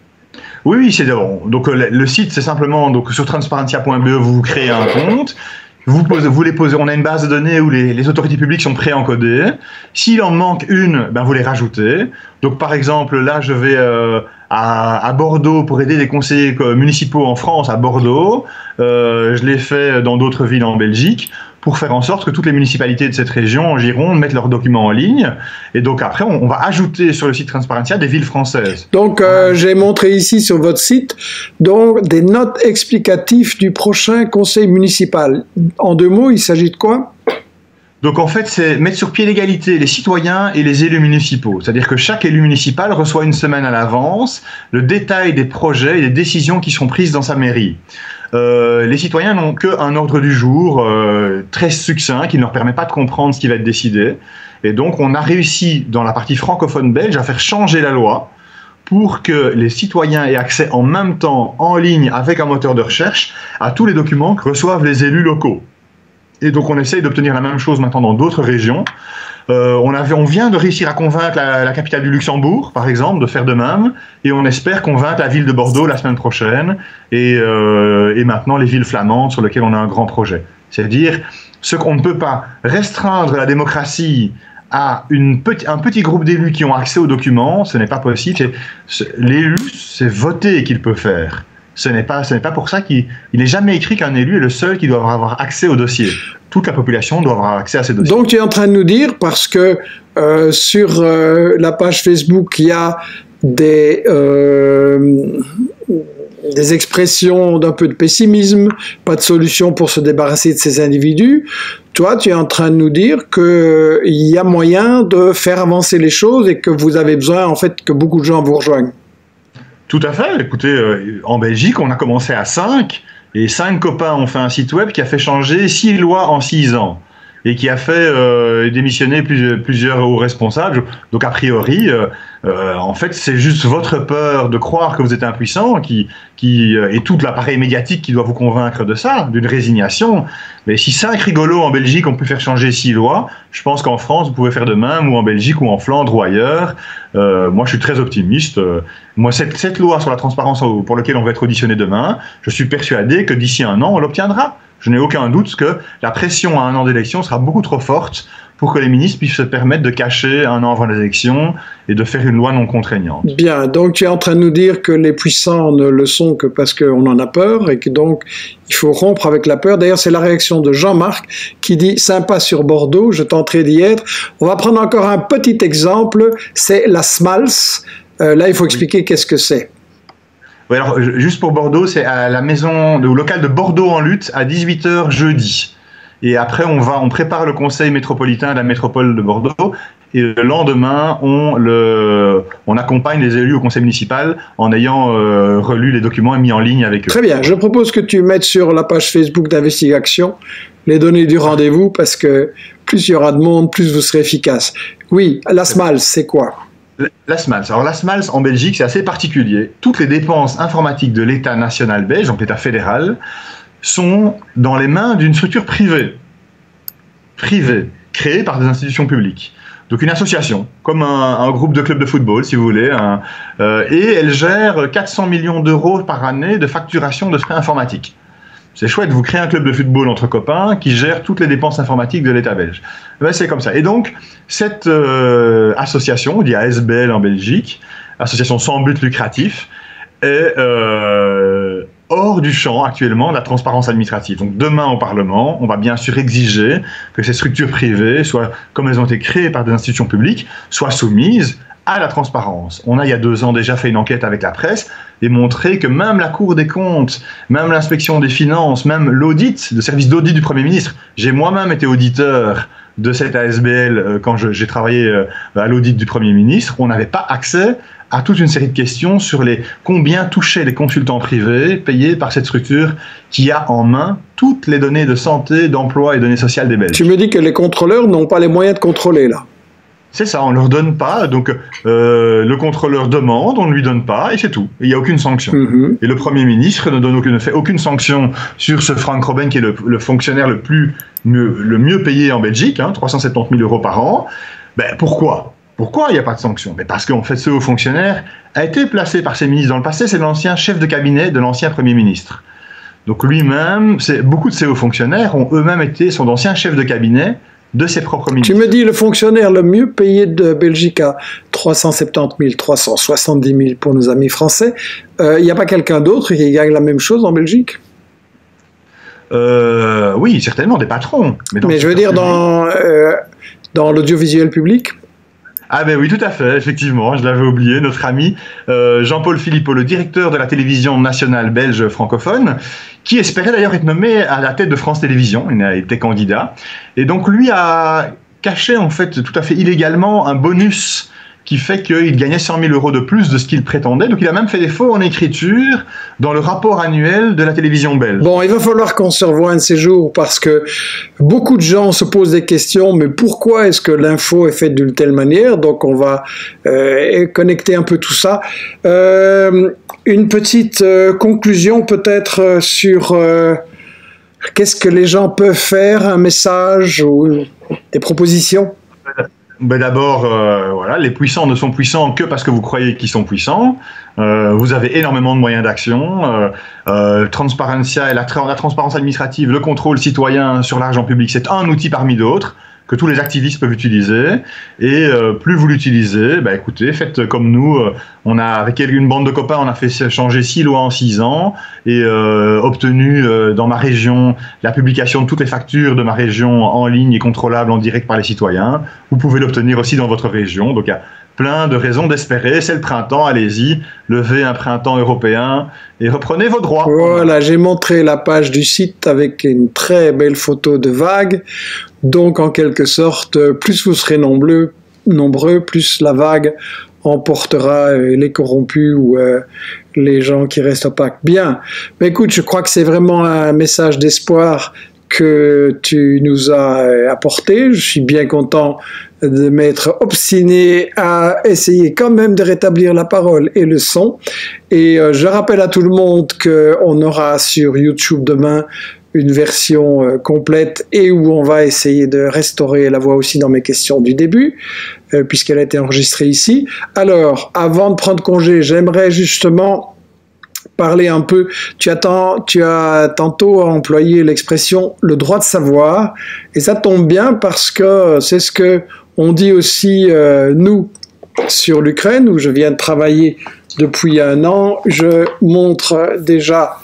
Oui, oui, c'est bon. Donc le, le site, c'est simplement donc sur transparentia point b e, vous, vous créez un compte, vous, posez, vous les posez. On a une base de données où les, les autorités publiques sont pré-encodées. S'il en manque une, ben vous les rajoutez. Donc Donc par exemple, là je vais euh, à, à Bordeaux pour aider les conseillers municipaux en France à Bordeaux, euh, je l'ai fait dans d'autres villes en Belgique, pour faire en sorte que toutes les municipalités de cette région, en Gironde, mettent leurs documents en ligne. Et donc après, on, on va ajouter sur le site Transparentia des villes françaises. Donc euh, j'ai montré ici sur votre site donc, des notes explicatives du prochain conseil municipal. En deux mots, il s'agit de quoi ? Donc en fait, c'est mettre sur pied l'égalité les citoyens et les élus municipaux. C'est-à-dire que chaque élu municipal reçoit une semaine à l'avance le détail des projets et des décisions qui sont prises dans sa mairie. Euh, les citoyens n'ont qu'un ordre du jour euh, très succinct qui ne leur permet pas de comprendre ce qui va être décidé. Et donc on a réussi dans la partie francophone belge à faire changer la loi pour que les citoyens aient accès en même temps, en ligne, avec un moteur de recherche, à tous les documents que reçoivent les élus locaux. Et donc on essaye d'obtenir la même chose maintenant dans d'autres régions. Euh, on, avait, on vient de réussir à convaincre la, la capitale du Luxembourg, par exemple, de faire de même, et on espère convaincre la ville de Bordeaux la semaine prochaine, et, euh, et maintenant les villes flamandes sur lesquelles on a un grand projet. C'est-à-dire, ce qu'on ne peut pas restreindre la démocratie à une petit, un petit groupe d'élus qui ont accès aux documents, ce n'est pas possible. L'élu, c'est voter qu'il peut faire. Ce n'est pas, ce n'est pas pour ça qu'il n'est jamais écrit qu'un élu est le seul qui doit avoir accès au dossier. Toute la population doit avoir accès à ces dossiers. Donc tu es en train de nous dire, parce que euh, sur euh, la page Facebook, il y a des, euh, des expressions d'un peu de pessimisme, pas de solution pour se débarrasser de ces individus. Toi, tu es en train de nous dire qu'il y a moyen de faire avancer les choses et que vous avez besoin, en fait, que beaucoup de gens vous rejoignent. Tout à fait. Écoutez, euh, en Belgique, on a commencé à cinq, et cinq copains ont fait un site web qui a fait changer six lois en six ans, et qui a fait euh, démissionner plus, plusieurs hauts responsables. Donc a priori, euh, euh, en fait, c'est juste votre peur de croire que vous êtes impuissant qui, qui, euh, et tout l'appareil médiatique qui doit vous convaincre de ça, d'une résignation. Mais si cinq rigolos en Belgique ont pu faire changer six lois, je pense qu'en France, vous pouvez faire de même, ou en Belgique, ou en Flandre, ou ailleurs. Euh, moi, je suis très optimiste. Euh, moi, cette, cette loi sur la transparence pour laquelle on va être auditionné demain, je suis persuadé que d'ici un an, on l'obtiendra. Je n'ai aucun doute que la pression à un an d'élection sera beaucoup trop forte pour que les ministres puissent se permettre de cacher un an avant l'élection et de faire une loi non contraignante. Bien, donc tu es en train de nous dire que les puissants ne le sont que parce qu'on en a peur et que donc il faut rompre avec la peur. D'ailleurs, c'est la réaction de Jean-Marc qui dit « Sympa sur Bordeaux, je tenterai d'y être ». On va prendre encore un petit exemple, c'est la SMALS. Euh, là, il faut expliquer oui. Qu'est-ce que c'est. Oui, alors, juste pour Bordeaux, c'est à la maison, au local de Bordeaux en lutte à dix-huit heures jeudi. Et après, on, va, on prépare le conseil métropolitain de la métropole de Bordeaux. Et le lendemain, on, le, on accompagne les élus au conseil municipal en ayant euh, relu les documents et mis en ligne avec eux. Très bien. Je propose que tu mettes sur la page Facebook d'Investigation les données du rendez-vous parce que plus il y aura de monde, plus vous serez efficace. Oui, la SMALS, c'est quoi ? La SMALS. Alors la SMALS en Belgique, c'est assez particulier. Toutes les dépenses informatiques de l'État national belge, donc l'État fédéral, sont dans les mains d'une structure privée, privée, créée par des institutions publiques. Donc une association, comme un, un groupe de club de football, si vous voulez, un, euh, et elle gère quatre cents millions d'euros par année de facturation de frais informatiques. C'est chouette, vous créez un club de football entre copains qui gère toutes les dépenses informatiques de l'État belge. Ben, c'est comme ça. Et donc, cette euh, association, on dit A S B L en Belgique, association sans but lucratif, est euh, hors du champ actuellement de la transparence administrative. Donc demain au Parlement, on va bien sûr exiger que ces structures privées, soient, comme elles ont été créées par des institutions publiques, soient soumises à la transparence. On a, il y a deux ans, déjà fait une enquête avec la presse et montré que même la Cour des comptes, même l'inspection des finances, même l'audit, le service d'audit du Premier ministre, j'ai moi-même été auditeur de cette A S B L quand j'ai travaillé à l'audit du Premier ministre, on n'avait pas accès à toute une série de questions sur les combien touchaient les consultants privés payés par cette structure qui a en main toutes les données de santé, d'emploi et données sociales des Belges. Tu me dis que les contrôleurs n'ont pas les moyens de contrôler là. C'est ça, on ne leur donne pas, donc euh, le contrôleur demande, on ne lui donne pas, et c'est tout. Il n'y a aucune sanction. Mm-hmm. Et le Premier ministre ne, donne aucune, ne fait aucune sanction sur ce Frank Robben, qui est le, le fonctionnaire le, plus, mieux, le mieux payé en Belgique, hein, trois cent soixante-dix mille euros par an. Ben, pourquoi Pourquoi il n'y a pas de sanction? Ben parce qu'en fait, ce haut fonctionnaire a été placé par ses ministres dans le passé, c'est l'ancien chef de cabinet de l'ancien Premier ministre. Donc lui-même, beaucoup de ces hauts fonctionnaires ont eux-mêmes été, sont d'anciens chefs de cabinet de ses propres ministres. Tu me dis le fonctionnaire le mieux payé de Belgique à trois cent soixante-dix mille, trois cent soixante-dix mille pour nos amis français. Il euh, n'y a pas quelqu'un d'autre qui gagne la même chose en Belgique? euh, Oui, certainement, des patrons. Mais, mais je veux dire dans, euh, dans l'audiovisuel public. Ah ben oui, tout à fait, effectivement, je l'avais oublié, notre ami euh, Jean-Paul Philippot, le directeur de la télévision nationale belge francophone, qui espérait d'ailleurs être nommé à la tête de France Télévisions, il a été candidat, et donc lui a caché en fait tout à fait illégalement un bonus qui fait qu'il gagnait cent mille euros de plus de ce qu'il prétendait. Donc il a même fait des faux en écriture dans le rapport annuel de la télévision belge. Bon, il va falloir qu'on se revoie un de ces jours parce que beaucoup de gens se posent des questions, mais pourquoi est-ce que l'info est faite d'une telle manière? Donc on va euh, connecter un peu tout ça. Euh, une petite euh, conclusion peut-être euh, sur euh, qu'est-ce que les gens peuvent faire, un message ou des propositions? Ben d'abord, euh, voilà, les puissants ne sont puissants que parce que vous croyez qu'ils sont puissants. Euh, vous avez énormément de moyens d'action. Euh, euh, Transparencia et la, tra la transparence administrative, le contrôle citoyen sur l'argent public, c'est un outil parmi d'autres que tous les activistes peuvent utiliser. Et euh, plus vous l'utilisez, ben écoutez, faites comme nous. Euh, on a avec une bande de copains, on a fait changer six lois en six ans et euh, obtenu euh, dans ma région la publication de toutes les factures de ma région en ligne et contrôlable en direct par les citoyens. Vous pouvez l'obtenir aussi dans votre région. Donc il y a plein de raisons d'espérer. C'est le printemps, allez-y, levez un printemps européen et reprenez vos droits. Voilà, j'ai montré la page du site avec une très belle photo de vague. Donc, en quelque sorte, plus vous serez nombreux, nombreux plus la vague emportera euh, les corrompus ou euh, les gens qui restent opaques. Bien. Mais écoute, je crois que c'est vraiment un message d'espoir que tu nous as apporté. Je suis bien content de m'être obstiné à essayer quand même de rétablir la parole et le son. Et euh, je rappelle à tout le monde qu'on aura sur YouTube demain une version euh, complète et où on va essayer de restaurer la voix aussi dans mes questions du début, euh, puisqu'elle a été enregistrée ici. Alors, avant de prendre congé, j'aimerais justement parler un peu, tu as, tant, tu as tantôt employé l'expression « le droit de savoir », et ça tombe bien parce que c'est ce que on dit aussi, euh, nous, sur l'Ukraine, où je viens de travailler depuis un an. Je montre déjà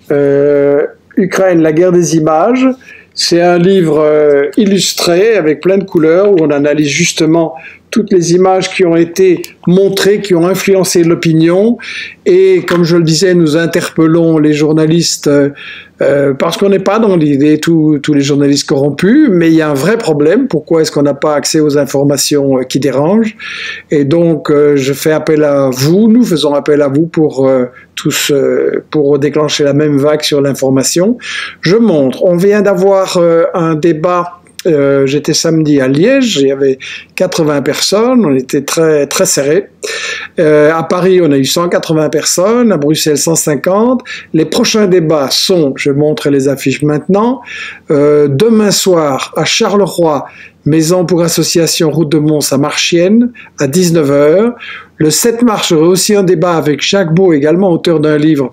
euh, Ukraine, la guerre des images. C'est un livre euh, illustré avec plein de couleurs où on analyse justement toutes les images qui ont été montrées, qui ont influencé l'opinion. Et comme je le disais, nous interpellons les journalistes euh, euh, parce qu'on n'est pas dans l'idée tous tous les journalistes corrompus, mais il y a un vrai problème. Pourquoi est-ce qu'on n'a pas accès aux informations euh, qui dérangent? Et donc, euh, je fais appel à vous, nous faisons appel à vous pour euh, tous euh, pour déclencher la même vague sur l'information. Je montre, on vient d'avoir euh, un débat. Euh, j'étais samedi à Liège, il y avait quatre-vingts personnes, on était très très serré. Euh, à Paris, on a eu cent quatre-vingts personnes, à Bruxelles cent cinquante. Les prochains débats sont, je montre les affiches maintenant, euh, demain soir à Charleroi, Maison pour Association Route de Mons à Marchienne, à dix-neuf heures. Le sept mars, j'aurai aussi un débat avec Jacques Beau, également auteur d'un livre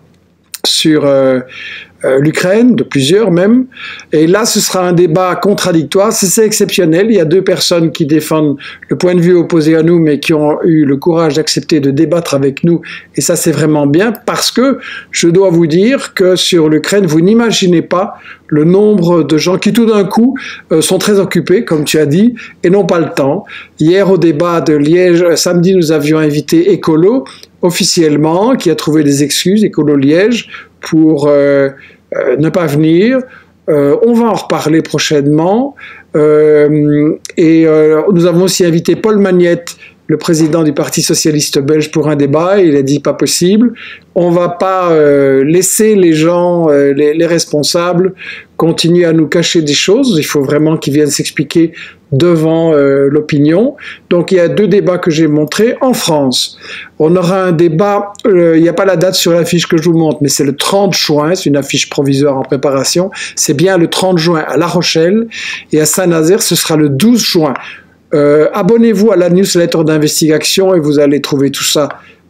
sur euh, euh, l'Ukraine, de plusieurs même. Et là, ce sera un débat contradictoire. C'est exceptionnel. Il y a deux personnes qui défendent le point de vue opposé à nous, mais qui ont eu le courage d'accepter de débattre avec nous. Et ça, c'est vraiment bien parce que je dois vous dire que sur l'Ukraine, vous n'imaginez pas le nombre de gens qui tout d'un coup euh, sont très occupés, comme tu as dit, et n'ont pas le temps. Hier, au débat de Liège, samedi, nous avions invité Écolo, officiellement, qui a trouvé des excuses, Écolo Liège, pour euh, euh, ne pas venir. Euh, on va en reparler prochainement. Euh, et euh, nous avons aussi invité Paul Magnette, le président du Parti socialiste belge, pour un débat. Il a dit pas possible. On va pas euh, laisser les gens, euh, les, les responsables, continuer à nous cacher des choses. Il faut vraiment qu'ils viennent s'expliquer devant euh, l'opinion. Donc il y a deux débats que j'ai montrés. En France, on aura un débat, euh, il n'y a pas la date sur l'affiche que je vous montre, mais c'est le trente juin, c'est une affiche provisoire en préparation. C'est bien le trente juin à La Rochelle, et à Saint-Nazaire, ce sera le douze juin. Euh, abonnez-vous à la newsletter d'investigation et vous allez trouver tout ça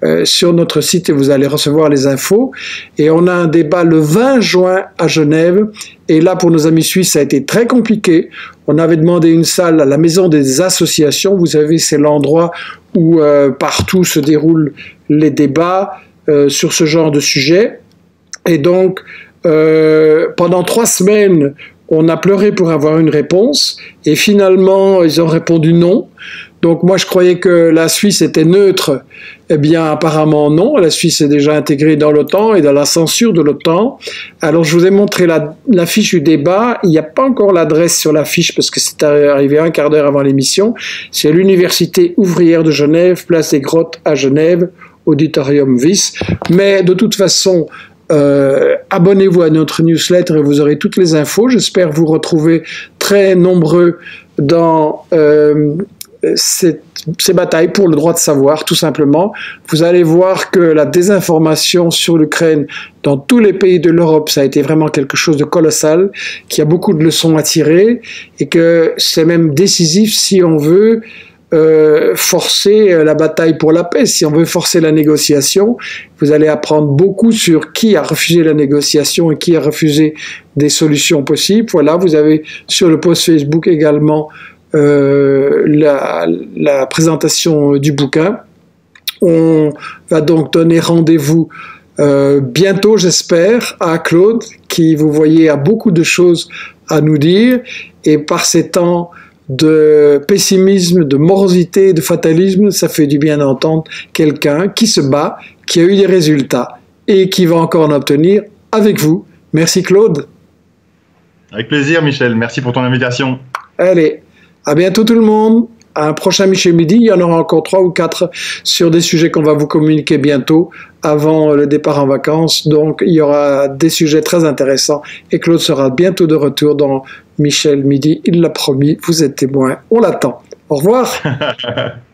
euh, sur notre site et vous allez recevoir les infos. Et on a un débat le vingt juin à Genève. Et là, pour nos amis suisses, ça a été très compliqué. On avait demandé une salle à la Maison des Associations. Vous savez, c'est l'endroit où euh, partout se déroulent les débats euh, sur ce genre de sujet. Et donc, euh, pendant trois semaines, on a pleuré pour avoir une réponse. Et finalement, ils ont répondu non. Donc moi, je croyais que la Suisse était neutre. Eh bien, apparemment non. La Suisse est déjà intégrée dans l'OTAN et dans la censure de l'OTAN. Alors, je vous ai montré la, la fiche du débat. Il n'y a pas encore l'adresse sur la fiche parce que c'est arrivé un quart d'heure avant l'émission. C'est l'Université ouvrière de Genève, place des Grottes à Genève, Auditorium Wyss. Mais de toute façon, euh, abonnez-vous à notre newsletter et vous aurez toutes les infos. J'espère vous retrouver très nombreux dans... Euh, Ces, ces batailles pour le droit de savoir, tout simplement. Vous allez voir que la désinformation sur l'Ukraine dans tous les pays de l'Europe, ça a été vraiment quelque chose de colossal, qu'il y a beaucoup de leçons à tirer et que c'est même décisif si on veut euh, forcer la bataille pour la paix, si on veut forcer la négociation. Vous allez apprendre beaucoup sur qui a refusé la négociation et qui a refusé des solutions possibles. Voilà, vous avez sur le post Facebook également Euh, la, la présentation du bouquin. On va donc donner rendez-vous euh, bientôt, j'espère, à Claude, qui, vous voyez, a beaucoup de choses à nous dire. Et par ces temps de pessimisme, de morosité, de fatalisme, ça fait du bien d'entendre quelqu'un qui se bat, qui a eu des résultats et qui va encore en obtenir avec vous. Merci Claude. Avec plaisir Michel, merci pour ton invitation. Allez. À bientôt tout le monde. À un prochain Michel Midi. Il y en aura encore trois ou quatre sur des sujets qu'on va vous communiquer bientôt avant le départ en vacances. Donc, il y aura des sujets très intéressants et Claude sera bientôt de retour dans Michel Midi. Il l'a promis. Vous êtes témoin. On l'attend. Au revoir.